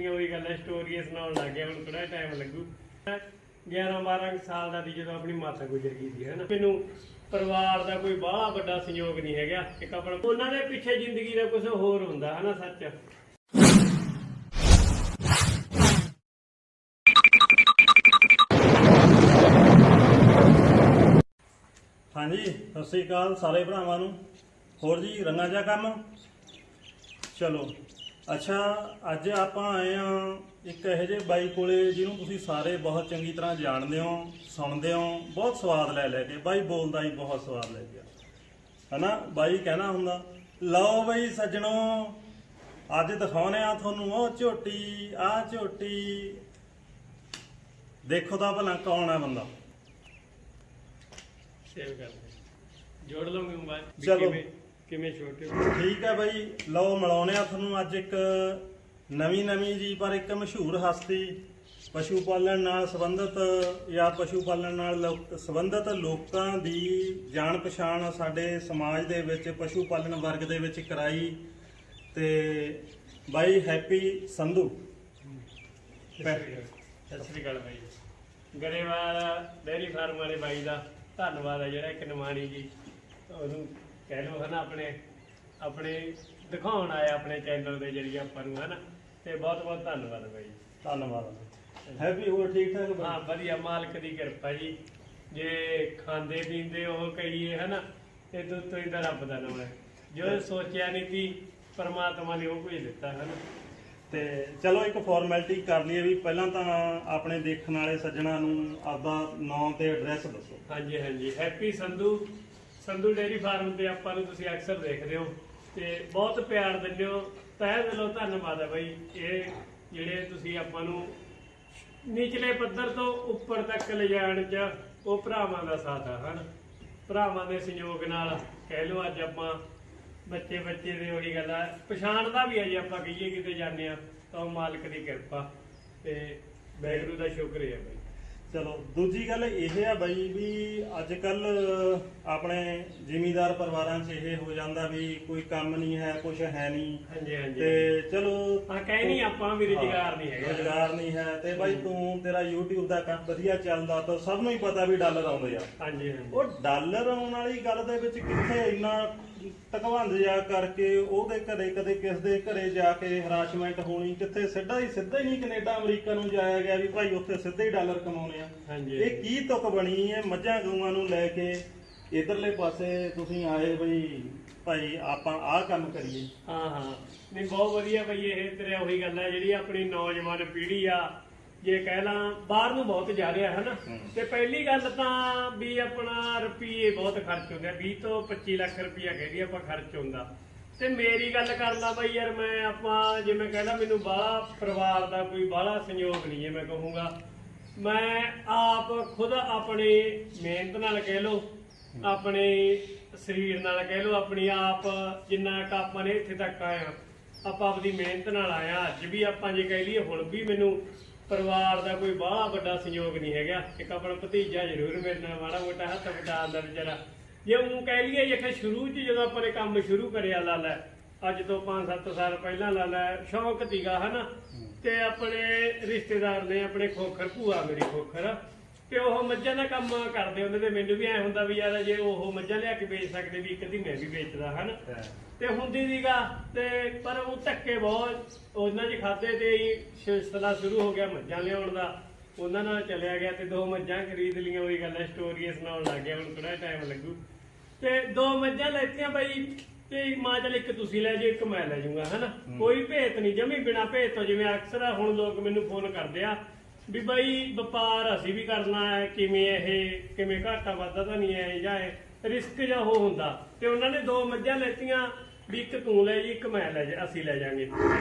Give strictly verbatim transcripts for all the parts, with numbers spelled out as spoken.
ਦੀਆਂ ਉਹੀ ਗੱਲਾਂ ਸਟੋਰੀਆਂ ਸੁਣਾਉਣ ਲੱਗ ਗਿਆ। ਹੁਣ ਥੋੜਾ ਟਾਈਮ ਲੱਗੂ। ਗਿਆਰਾਂ ਬਾਰਾਂ ਸਾਲ ਦਾ ਸੀ ਜਦੋਂ ਆਪਣੀ ਮਾਤਾ ਗੁਜ਼ਰ ਗਈ ਸੀ, ਹਨਾ। ਮੈਨੂੰ ਪਰਿਵਾਰ ਦਾ ਕੋਈ ਬਾਹਲਾ ਵੱਡਾ ਸੰਯੋਗ ਨਹੀਂ ਹੈਗਾ। ਇੱਕ ਆਪਣਾ ਉਹਨਾਂ ਦੇ ਪਿੱਛੇ ਜ਼ਿੰਦਗੀ ਦਾ ਕੁਝ ਹੋਰ ਹੁੰਦਾ, ਹਨਾ। ਸੱਚ हाँ जी, सत श्री अकाल सारे भरावां नूं। होर जी रंगा जा काम चलो। अच्छा, अज आपां आए हाँ एक इहो जिहे बाई कोले जिन्हों तुसीं सारे बहुत चंगी तरह जाणदे हो, सुणदे हो। बहुत स्वाद लै लैके बाई बोलदा ही बहुत स्वाद लै गया, है ना। बाई कहना हुंदा, लो बई सज्जणों, अज दिखाउने आ तुहानूं ओह झोटी, आ झोटी। देखो तां भला कौन है बंदा। जोड़ लोगे मोबाइल। चलो किवें छोटे ठीक है बई। लो मिलाने तुहानूं अज एक नवीं नवीं जी पर एक मशहूर हस्ती, पशु पालन नाल संबंधित या पशु पालन नाल संबंधित लोकां दी जान पछाण साडे समाज दे विच पशु पालन वर्ग दे विच कराई। ते बाई हैप्पी संधू। सत श्री अकाल बाई। गरेवाल डेयरी फार्म वाले बाई दा धन्नवाद है। जिहड़ा एक निमाणी जी ਉਹਨੂੰ कह लो, है ना, अपने अपने दिखाउण आया अपने चैनल के जरिए आपां नूं, है ना। ते बहुत बहुत धन्नवाद भाई। धन्नवाद। हैप्पी होर ठीक ठाक? हाँ वधिया, मालक की कृपा जी। जे खांदे पींदे ओह कहिए, है ना, ते दुध तो ही तो रब दा नाम है। जो सोचिया नहीं थी परमात्मा ने वो कुछ दिता, है ना। ਤੇ ਚਲੋ ਇੱਕ ਫਾਰਮੈਲਿਟੀ ਕਰ ਲਈਏ ਵੀ ਪਹਿਲਾਂ ਤਾਂ ਆਪਣੇ ਦੇਖਣ ਵਾਲੇ ਸੱਜਣਾਂ ਨੂੰ ਆਪਦਾ ਨਾਮ ਤੇ ਐਡਰੈਸ ਦੱਸੋ। ਹਾਂਜੀ ਹਾਂਜੀ, Happy Sandhu, Sandhu dairy farm ਤੇ ਆਪਾਂ ਨੂੰ ਤੁਸੀਂ ਅਕਸਰ ਦੇਖਦੇ ਹੋ ਤੇ ਬਹੁਤ ਪਿਆਰ ਦਿੰਦੇ ਹੋ। ਤਹਿ ਦਿਲੋਂ ਧੰਨਵਾਦ ਹੈ ਬਾਈ। ਇਹ ਜਿਹੜੇ ਤੁਸੀਂ ਆਪਾਂ ਨੂੰ ਨਿਚਲੇ ਪੱਧਰ ਤੋਂ ਉੱਪਰ ਤੱਕ ਲਿਜਾਣ 'ਚ ਉਹ ਭਰਾਵਾਂ ਦਾ ਸਾਥ ਆ, ਹਨ। ਭਰਾਵਾਂ ਦੇ ਸਹਿਯੋਗ ਨਾਲ ਕਹਿ ਲਓ ਅੱਜ ਆਪਾਂ ਬੱਚੇ ਬੱਚੇ ਦੇ ਉਹੀ ਗੱਲ ਆ ਪਛਾਣਦਾ ਵੀ ਹੈ। ਜੇ ਆਪਾਂ ਕਹੀਏ ਕਿਤੇ ਜਾਂਦੇ ਆ ਤਾਂ ਉਹ ਮਾਲਕ ਦੀ ਕਿਰਪਾ ਤੇ ਵਾਹਿਗੁਰੂ ਦਾ ਸ਼ੁਕਰ ਹੈ ਬਾਈ। ਚਲੋ ਦੂਜੀ ਗੱਲ ਇਹ ਆ ਬਾਈ ਵੀ ਅੱਜ ਕੱਲ ਆਪਣੇ ਜ਼ਿਮੀਂਦਾਰ ਪਰਿਵਾਰਾਂ 'ਚ ਇਹ ਹੋ ਜਾਂਦਾ ਵੀ ਕੋਈ ਕੰਮ ਨਹੀਂ ਹੈ, ਕੁਛ ਹੈ ਨਹੀਂ। ਹਾਂਜੀ ਹਾਂਜੀ। ਤੇ ਚਲੋ ਹਾਂ ਕਹਿ ਨਹੀਂ ਆਪਾਂ ਵੀ ਰੁਜ਼ਗਾਰ ਨਹੀਂ ਹੈਗਾ, ਰੁਜ਼ਗਾਰ ਨਹੀਂ ਹੈ। ਤੇ ਬਾਈ ਤੂੰ ਤੇਰਾ YouTube ਦਾ ਕੰਮ ਵਧੀਆ ਚੱਲਦਾ ਤਾਂ ਸਭ ਨੂੰ ਹੀ ਪਤਾ ਵੀ ਡਾਲਰ ਆਉਂਦੇ ਆ। ਹਾਂਜੀ ਹਾਂਜੀ। ਉਹ ਡਾਲਰ ਆਉਣ ਵਾਲੀ ਗੱਲ ਦੇ ਵਿੱਚ ਕਿੱਥੇ ਇੰਨਾ ਟਕਵੰਦ ਜਾ ਕਰਕੇ ਉਹਦੇ ਘਰੇ ਕਦੇ ਕਿਸ ਦੇ ਘਰੇ ਜਾ ਕੇ ਹਰਾਸ਼ਮੈਂਟ ਹੋਣੀ, ਕਿੱਥੇ ਸਿੱਧਾ ਹੀ ਸਿੱਧਾ ਹੀ ਨਹੀਂ ਕੈਨੇਡਾ ਅਮਰੀਕਾ ਨੂੰ ਜਾਇਆ ਗਿਆ ਵੀ ਭਾਈ ਉੱਥੇ ਸਿੱਧੇ ਹੀ ਡਾਲਰ ਕਮਾਉਣੇ ਆ। ਇਹ ਕੀ ਤੁਕ ਬਣੀ ਹੈ ਮੱਝਾਂ ਗਊਆਂ ਨੂੰ ਲੈ ਕੇ ਇਧਰਲੇ ਪਾਸੇ ਤੁਸੀਂ ਆਏ ਬਈ ਭਾਈ ਆਪਾਂ ਆਹ ਕੰਮ ਕਰੀਏ। ਹਾਂ ਹਾਂ ਨਹੀਂ ਬਹੁਤ ਵਧੀਆ ਬਈ। ਇਹ ਤੇਰੇ ਉਹੀ ਗੱਲ ਹੈ ਜਿਹੜੀ ਆਪਣੀ ਨੌਜਵਾਨ ਪੀੜ੍ਹੀ ਆ, ਜੇ ਕਹਿ ਲਾਂ ਬਾਹਰ ਨੂੰ ਬਹੁਤ ਜਾ ਰਿਹਾ ਹੈ ਨਾ। ਤੇ ਪਹਿਲੀ ਗੱਲ ਤਾਂ ਵੀ ਆਪਣਾ ਰੁਪਈਏ ਬਹੁਤ ਖਰਚ ਹੁੰਦੇ ਆ, ਵੀਹ ਤੋਂ ਪੱਚੀ ਲੱਖ ਰੁਪਈਆ ਕਹਿੰਦੀ ਆਪਾਂ ਖਰਚ ਹੁੰਦਾ। ਤੇ ਮੇਰੀ ਗੱਲ ਕਰਦਾ ਬਾਈ ਯਾਰ, ਮੈਂ ਆਪਾਂ ਜਿਵੇਂ ਕਹਿਣਾ ਮੈਨੂੰ ਬਾਹਲਾ ਪਰਿਵਾਰ ਦਾ ਕੋਈ ਬਾਹਲਾ ਸੰਯੋਗ ਨਹੀਂ ਹੈ। ਮੈਂ ਕਹੂੰਗਾ ਮੈਂ ਆਪ ਖੁਦ ਆਪਣੀ ਮਿਹਨਤ ਨਾਲ ਕਹਿ ਲਓ, ਆਪਣੇ ਸਰੀਰ ਨਾਲ ਕਹਿ ਲਓ, ਆਪਣੀ ਆਪ ਜਿੰਨਾ ਕੁ ਆਪਾਂ ਨੇ ਇੱਥੇ ਤੱਕ ਆਇਆ ਆਪਾਂ ਆਪਦੀ ਮਿਹਨਤ ਨਾਲ ਆਇਆ। ਅੱਜ ਵੀ ਆਪਾਂ ਜੇ ਕਹਿ ਲਈਏ ਹੁਣ ਵੀ ਮੈਨੂੰ ਪਰਿਵਾਰ ਦਾ ਕੋਈ ਬਾਹਲਾ ਵੱਡਾ ਸੰਯੋਗ ਨਹੀਂ ਹੈਗਾ। ਇੱਕ ਆਪਣਾ ਭਤੀਜਾ ਜ਼ਰੂਰ ਮੇਰੇ ਨਾਲ ਮਾੜਾ ਮੋਟਾ ਹੱਥ ਵਟਾਉਂਦਾ ਵਿਚਾਰਾ। ਜੇ ਉਹ ਕਹਿ ਲਈਏ ਜੇ ਸ਼ੁਰੂ 'ਚ ਜਦੋਂ ਆਪਾਂ ਨੇ ਕੰਮ ਸ਼ੁਰੂ ਕਰਿਆ ਲਾ ਲੈ ਅੱਜ ਤੋਂ ਪੰਜ ਸੱਤ ਸਾਲ ਪਹਿਲਾਂ ਲਾ ਲੈ ਸ਼ੌਕ ਸੀਗਾ, ਹੈ ਨਾ। ਤੇ ਆਪਣੇ ਰਿਸ਼ਤੇਦਾਰ ਨੇ ਆਪਣੇ ਖੋਖਰ, ਭੂਆ ਮੇਰੀ ਖੋਖਰ, ਤੇ ਉਹ ਮੱਝਾਂ ਦਾ ਕੰਮ ਕਰਦੇ ਹੁੰਦੇ ਤੇ ਮੈਨੂੰ ਵੀ ਐ ਹੁੰਦਾ ਵੀ ਯਾਰ ਜੇ ਉਹ ਮੱਝਾਂ ਲਿਆ ਕੇ ਵੇਚ ਸਕਦੇ ਵੀ ਇੱਕ ਦੀ ਮੈਂ ਵੀ ਵੇਚਦਾ, ਹਨ। ਤੇ ਹੁੰਦੀ ਸੀਗਾ ਤੇ ਪਰ ਉਹ ਧੱਕੇ ਬਹੁਤ ਉਹਨਾਂ 'ਚ ਖਾਦੇ ਤੇ ਸਿਲਸਿਲਾ ਸ਼ੁਰੂ ਹੋ ਗਿਆ ਮੱਝਾਂ ਲਿਆਉਣ ਦਾ। ਉਹਨਾਂ ਨਾਲ ਚਲਿਆ ਗਿਆ ਤੇ ਦੋ ਮੱਝਾਂ ਖਰੀਦ ਲਈਆਂ। ਉਹੀ ਗੱਲਾਂ ਸਟੋਰੀਆਂ ਸੁਣਾਉਣ ਲੱਗ ਗਿਆ। ਹੁਣ ਥੋੜਾ ਟਾਈਮ ਲੱਗੂ। ਤੇ ਦੋ ਮੱਝਾਂ ਲੈਤੀਆਂ ਬਾਈ ਤੇ ਮਾਂ ਚੱਲ ਇੱਕ ਤੁਸੀਂ ਲੈ ਜਾਓ ਇੱਕ ਮੈਂ ਲੈ ਜਾਊਂਗਾ, ਹਨਾ। ਕੋਈ ਭੇਤ ਨਹੀਂ, ਜਮੀ ਬਿਨਾ ਭੇਤ ਤੋਂ। ਜਿਵੇਂ ਅਕਸਰ ਹੁਣ ਲੋਕ ਮੈਨੂੰ ਫੋਨ ਕਰਦੇ ਆ ਵੀ ਬਾਈ ਵਪਾਰ ਅਸੀਂ ਵੀ ਕਰਨਾ ਹੈ, ਕਿਵੇਂ ਇਹ ਕਿਵੇਂ ਘਾਟਾ ਵਾਧਾ ਤਾਂ ਨਹੀਂ ਹੈ ਜਾਂ ਰਿਸਕ ਜਾਂ ਉਹ ਹੁੰਦਾ। ਤੇ ਉਹਨਾਂ ਨੇ ਦੋ ਮੱਝਾਂ ਲੈਤੀਆਂ ਵੀ ਇੱਕ ਤੂੰ ਲੈ ਜੀ ਇੱਕ ਮੈਂ ਲੈ ਜਾ ਅਸੀਂ ਲੈ ਜਾਾਂਗੇ।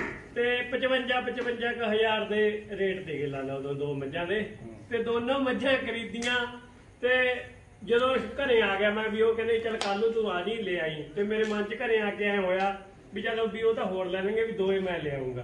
ਤੇ ਪਚਵੰਜਾ ਪਚਵੰਜਾ ਕੁ ਹਜ਼ਾਰ ਦੇ ਰੇਟ ਦੇ ਕੇ ਲਾ ਲਾ ਉਦੋਂ ਦੋ ਮੱਝਾਂ ਦੇ। ਤੇ ਦੋਨੋਂ ਮੱਝਾਂ ਖਰੀਦੀਆਂ ਤੇ ਜਦੋਂ ਘਰੇ ਆ ਗਿਆ ਮੈਂ ਵੀ ਉਹ ਕਹਿੰਦੇ ਚੱਲ ਕੱਲ ਨੂੰ ਤੂੰ ਆ ਜੀ ਲੈ ਆਈ। ਤੇ ਮੇਰੇ ਮਨ 'ਚ ਘਰੇ ਆ ਕੇ ਐ ਹੋਇਆ ਵੀ ਚਲੋ ਵੀ ਉਹ ਤਾਂ ਹੋਰ ਲੈਣਗੇ ਵੀ ਦੋਏ ਮੈਂ ਲੈ ਆਊਂਗਾ।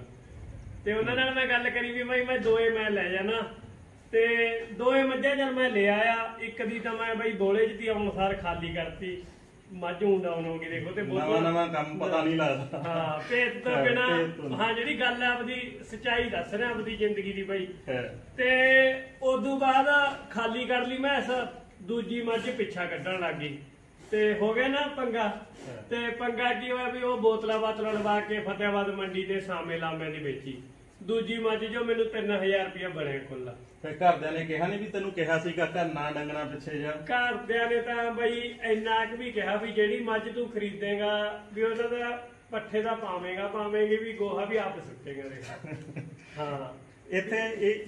ਤੇ ਉਹਨਾਂ ਨਾਲ ਮੈਂ ਗੱਲ ਕਰੀ ਵੀ ਬਾਈ ਮੈਂ ਦੋਏ ਮੈਂ ਲੈ ਜਾਣਾ। ਤੇ ਦੋਏ ਮੱਝਾਂ ਜਦ ਮੈਂ ਲੈ ਆਇਆ, ਇੱਕ ਦੀ ਤਾਂ ਮੈਂ ਬਾਈ ਬੋਲੇ 'ਚ ਦੀ ਆਉਣ ਸਾਰ ਖਾਲੀ ਕਰਤੀ ਮੱਝ ਡਾਊਨ ਹੋ ਗਈ ਦੇਖੋ ਤੇ ਨਵਾਂ ਨਵਾਂ ਕੰਮ ਪਤਾ ਨਹੀਂ ਲੱਗਦਾ। ਹਾਂ ਭੇਤ ਤੋਂ ਬਿਨਾ ਹਾਂ ਜਿਹੜੀ ਗੱਲ ਆ ਆਪਦੀ ਸੱਚਾਈ ਦੱਸ ਰਿਹਾ ਆਪਦੀ ਜ਼ਿੰਦਗੀ ਦੀ ਬਾਈ। ਤੇ ਉਦੋਂ ਬਾਅਦ ਖਾਲੀ ਕਰ ਲਈ ਮੈਂ ਦੂਜੀ ਮੱਝ ਪਿੱਛਾ ਕੱਢਣ ਲੱਗ ਗਈ ਤੇ ਹੋ ਗਿਆ ਨਾ ਪੰਗਾ। ਤੇ ਪੰਗਾ ਕੀ ਹੋਇਆ ਵੀ ਉਹ ਬੋਤਲਾਂ ਬਾਤਲਾਂ ਲਵਾ ਕੇ ਫਤਿਆਬਾਦ ਮੰਡੀ ਤੇ ਸਾਮੇ ਲਾਮੇ ਦੀ ਵੇਚੀ ਦੂਜੀ ਮੱਝ ਜੋ ਮੈਨੂੰ ਤਿੰਨ ਹਜ਼ਾਰ ਰੁਪਇਆ ਬਣਿਆ ਖੁੱਲਾ। ਤੇ ਘਰਦਿਆਂ ਨੇ ਕਿਹਾ ਨਹੀਂ ਵੀ ਤੈਨੂੰ ਕਿਹਾ ਸੀ ਕਾਕਾ ਨਾ ਡੰਗਣਾ ਪਿੱਛੇ ਜਾ? ਘਰਦਿਆਂ ਨੇ ਤਾਂ ਬਈ ਇੰਨਾ ਕੁ ਵੀ ਕਿਹਾ ਵੀ ਜਿਹੜੀ ਮੱਝ ਤੂੰ ਖਰੀਦੇਗਾ ਵੀ ਉਹਨਾਂ ਦਾ ਪੱਠੇ ਦਾ ਪਾਵੇਂਗਾ ਪਾਵੇਂਗੇ ਵੀ ਗੋਹਾ ਵੀ ਆਪ ਸੁੱਟੇਗਾ। ਹਾਂ ਇੱਥੇ ਇਹ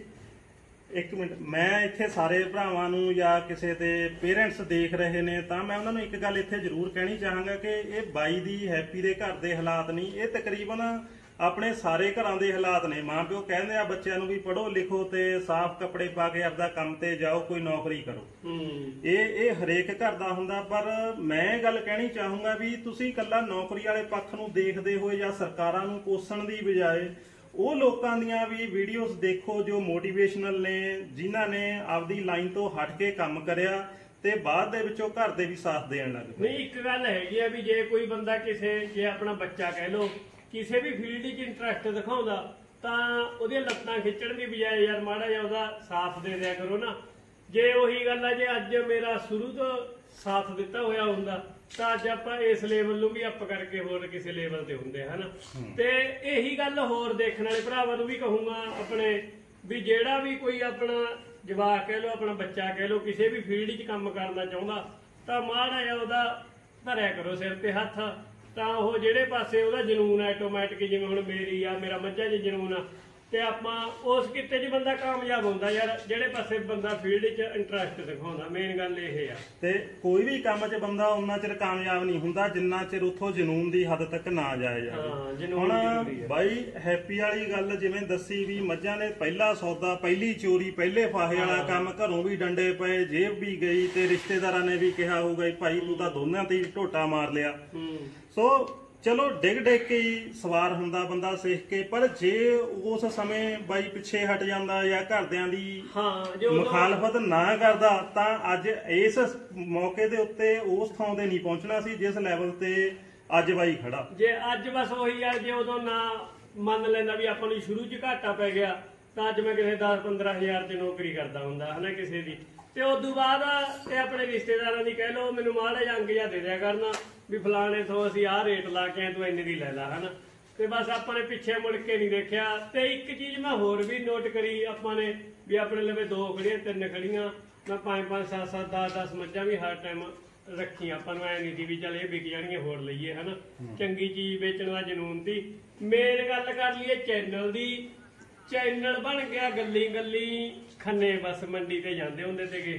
ਇੱਕ ਮਿੰਟ, ਮੈਂ ਇੱਥੇ ਸਾਰੇ ਭਰਾਵਾਂ ਨੂੰ ਜਾਂ ਕਿਸੇ ਦੇ ਪੇਰੈਂਟਸ ਦੇਖ ਰਹੇ ਨੇ ਤਾਂ ਮੈਂ ਉਹਨਾਂ ਨੂੰ ਇੱਕ ਗੱਲ ਇੱਥੇ ਜ਼ਰੂਰ ਕਹਿਣੀ ਚਾਹਾਂਗਾ ਕਿ ਇਹ ਬਾਈ ਦੀ ਹੈਪੀ ਦੇ ਘਰ ਦੇ ਹਾਲਾਤ ਨਹੀਂ, ਇਹ ਤਕਰੀਬਨ ਆਪਣੇ ਸਾਰੇ ਘਰਾਂ ਦੇ ਹਾਲਾਤ ਨੇ। ਮਾਂ ਪਿਓ ਕਹਿੰਦੇ ਆ ਬੱਚਿਆਂ ਨੂੰ ਵੀ ਪੜ੍ਹੋ ਲਿਖੋ ਤੇ ਸਾਫ਼ ਕੱਪੜੇ ਪਾ ਕੇ ਆਪਦਾ ਕੰਮ ਤੇ ਜਾਓ, ਕੋਈ ਨੌਕਰੀ ਕਰੋ। ਇਹ ਇਹ ਹਰੇਕ ਘਰ ਦਾ ਹੁੰਦਾ। ਪਰ ਮੈਂ ਗੱਲ ਕਹਿਣੀ ਚਾਹੂੰਗਾ ਵੀ ਤੁਸੀਂ ਇਕੱਲਾ ਨੌਕਰੀ ਵਾਲੇ ਪੱਖ ਨੂੰ ਦੇਖਦੇ ਹੋਏ ਜਾਂ ਸਰਕਾਰਾਂ ਨੂੰ ਕੋਸਣ ਦੀ ਬਜਾਏ ਉਹ ਲੋਕਾਂ ਦੀਆਂ ਵੀ ਵੀਡੀਓਜ਼ ਦੇਖੋ ਜੋ ਮੋਟੀਵੇਸ਼ਨਲ ਨੇ, ਜਿਨ੍ਹਾਂ ਨੇ ਆਪਦੀ ਲਾਈਨ ਤੋਂ ਹਟ ਕੇ ਕੰਮ ਕਰਿਆ ਤੇ ਬਾਅਦ ਦੇ ਵਿੱਚੋਂ ਘਰ ਦੇ ਵੀ ਸਾਥ ਦੇਣ ਲੱਗ ਪਏ। ਨਹੀਂ ਇੱਕ ਗੱਲ ਹੈਗੀ ਆ ਵੀ ਜੇ ਕੋਈ ਬੰਦਾ ਕਿਸੇ ਜੇ ਆਪਣਾ ਬੱਚਾ ਕਹਿ ਲੋ ਕਿਸੇ ਵੀ ਫੀਲਡ 'ਚ ਇੰਟਰਸਟ ਦਿਖਾਉਂਦਾ ਤਾਂ ਉਹਦੀਆਂ ਲੱਤਾਂ ਖਿੱਚਣ ਦੀ ਬਜਾਏ ਯਾਰ ਮਾੜਾ ਜਿਹਾ ਉਹਦਾ ਸਾਥ ਦੇ ਦਿਆ ਕਰੋ ਨਾ। ਜੇ ਉਹੀ ਗੱਲ ਆ ਜੇ ਅੱਜ ਮੇਰਾ ਸ਼ੁਰੂ ਤੋਂ ਸਾਥ ਦਿੱਤਾ ਹੋਇਆ ਹੁੰਦਾ ਤਾਂ ਅੱਜ ਆਪਾਂ ਇਸ ਲੈਵਲ ਨੂੰ ਵੀ ਅਪ ਕਰਕੇ ਹੋਰ ਕਿਸੇ ਲੈਵਲ ਤੇ ਹੁੰਦੇ ਹਨਾ। ਤੇ ਇਹੀ ਗੱਲ ਹੋਰ ਦੇਖਣ ਵਾਲੇ ਭਰਾਵਾਂ ਨੂੰ ਵੀ ਕਹੂੰਗਾ ਆਪਣੇ ਵੀ ਜਿਹੜਾ ਵੀ ਕੋਈ ਆਪਣਾ ਜਵਾਕ ਕਹਿ ਲੋ ਆਪਣਾ ਬੱਚਾ ਕਹਿ ਲੋ ਕਿਸੇ ਵੀ ਫੀਲਡ 'ਚ ਕੰਮ ਕਰਨਾ ਚਾਹੁੰਦਾ ਤਾਂ ਮਾੜਾ ਜਿਹਾ ਉਹਦਾ ਧਰਿਆ ਕਰੋ ਸਿਰ ਤੇ ਹੱਥ ਤਾਂ ਉਹ ਜਿਹੜੇ ਪਾਸੇ ਉਹਦਾ ਜਨੂਨ ਆਟੋਮੈਟਿਕ ਜਿਵੇਂ ਹੁਣ ਮੇਰੀ ਆ ਮੇਰਾ ਮੱਝਾਂ 'ਚ ਜਨੂਨ ਆ ਤੇ ਆਪਾਂ ਉਸ ਕਿੱਤੇ 'ਚ ਬੰਦਾ ਕਾਮਯਾਬ ਹੁੰਦਾ ਯਾਰ ਜਿਹੜੇ ਪਾਸੇ ਬੰਦਾ ਫੀਲਡ 'ਚ ਇੰਟਰਸਟ ਦਿਖਾਉਂਦਾ। ਮੇਨ ਗੱਲ ਇਹ ਆ ਤੇ ਕੋਈ ਵੀ ਕੰਮ 'ਚ ਬੰਦਾ ਉਨਾ ਚਿਰ ਕਾਮਯਾਬ ਨਹੀਂ ਹੁੰਦਾ ਜਿੰਨਾ ਚਿਰ ਉੱਥੋਂ ਜਨੂਨ ਦੀ ਹੱਦ ਤੱਕ ਨਾ ਜਾਏ ਜਾਵੇ। ਹੁਣ ਬਾਈ ਹੈਪੀ ਵਾਲੀ ਗੱਲ ਜਿਵੇਂ ਦੱਸੀ ਵੀ ਮੱਝਾਂ ਨੇ ਪਹਿਲਾ ਸੌਦਾ ਪਹਿਲੀ ਚੋਰੀ ਪਹਿਲੇ ਫਾਹੇ ਵਾਲਾ ਕੰਮ, ਘਰੋਂ ਵੀ ਡੰਡੇ ਪਏ ਜੇਬ ਵੀ ਗਈ ਤੇ ਰਿਸ਼ਤੇਦਾਰਾਂ ਨੇ ਵੀ ਕਿਹਾ ਹੋਊਗਾ ਭਾਈ ਤੂੰ ਤਾਂ ਦੋਨਾਂ ਤੇ ਢੋਟਾ ਮਾਰ ਲਿਆ। ਸੋ ਚਲੋ ਡਿੱਗ ਡਿੱਗ ਕੇ ਹੀ ਸਵਾਰ ਹੁੰਦਾ ਬੰਦਾ ਸਿੱਖ ਕੇ, ਪਰ ਜੇ ਉਸ ਸਮੇਂ ਬਾਈ ਪਿੱਛੇ ਹਟ ਜਾਂਦਾ ਜਾਂ ਘਰਦਿਆਂ ਦੀ ਮੁਖਾਲਫਤ ਨਾ ਕਰਦਾ ਤਾਂ ਅੱਜ ਇਸ ਮੌਕੇ ਦੇ ਉੱਤੇ ਉਸ ਥਾਂ ਤੇ ਨਹੀਂ ਪਹੁੰਚਣਾ ਸੀ ਜਿਸ ਲੈਵਲ ਤੇ ਅੱਜ ਬਾਈ ਖੜਾ। ਜੇ ਅੱਜ ਬਸ ਉਹੀ ਆ ਜੇ ਉਦੋਂ ਨਾ ਮੰਨ ਲੈਂਦਾ ਵੀ ਆਪਾਂ ਨੂੰ ਸ਼ੁਰੂ 'ਚ ਘਾਟਾ ਪੈ ਗਿਆ ਤਾਂ ਅੱਜ ਮੈਂ ਕਿਸੇ ਦਸ ਪੰਦਰਾਂ ਹਜ਼ਾਰ 'ਚ ਨੌਕਰੀ ਕਰਦਾ ਹੁੰਦਾ ਹਨਾ ਕਿਸੇ ਦੀ। ਤੇ ਉਦੋਂ ਬਾਅਦ ਤੇ ਆਪਣੇ ਰਿਸ਼ਤੇਦਾਰਾਂ ਦੀ ਕਹਿ ਲਓ ਮੈਨੂੰ ਮਾੜਾ ਜਿਹਾ ਅੰਗ ਜਿਹਾ ਦੇ ਦਿਆ ਕਰਨਾ ਵੀ ਫਲਾਣੇ ਤੋਂ ਅਸੀਂ ਆਹ ਰੇਟ ਲਾ ਕੇ ਤੂੰ ਇੰਨੇ ਦੀ ਲੈ ਲਾ ਹਨਾ। ਤੇ ਬਸ ਆਪਾਂ ਨੇ ਪਿੱਛੇ ਮੁੜ ਕੇ ਨਹੀਂ ਦੇਖਿਆ। ਤੇ ਇੱਕ ਚੀਜ਼ ਮੈਂ ਹੋਰ ਵੀ ਨੋਟ ਕਰੀ ਆਪਾਂ ਨੇ ਵੀ ਆਪਣੇ ਲਵੇ ਦੋ ਖੜੀਆਂ ਤਿੰਨ ਖੜੀਆਂ ਮੈਂ ਪੰਜ ਪੰਜ ਸੱਤ ਸੱਤ ਦਸ ਦਸ ਮੱਝਾਂ ਵੀ ਹਰ ਟਾਈਮ ਰੱਖੀ। ਆਪਾਂ ਨੂੰ ਐ ਨਹੀਂ ਦੀ ਵੀ ਚੱਲ ਇਹ ਵਿਕ ਜਾਣਗੀਆਂ ਹੋਰ ਲਈਏ ਹਨਾ। ਚੰਗੀ ਚੀਜ਼ ਵੇਚਣ ਦਾ ਜਨੂਨ ਦੀ। ਮੇਨ ਗੱਲ ਕਰ ਲਈਏ ਚੈਨਲ ਦੀ, ਚੈਨਲ ਬਣ ਗਿਆ ਗੱਲੀ ਗੱਲੀ ਖੰਨੇ ਬਸ ਮੰਡੀ ਤੇ ਜਾਂਦੇ ਹੁੰਦੇ ਸੀਗੇ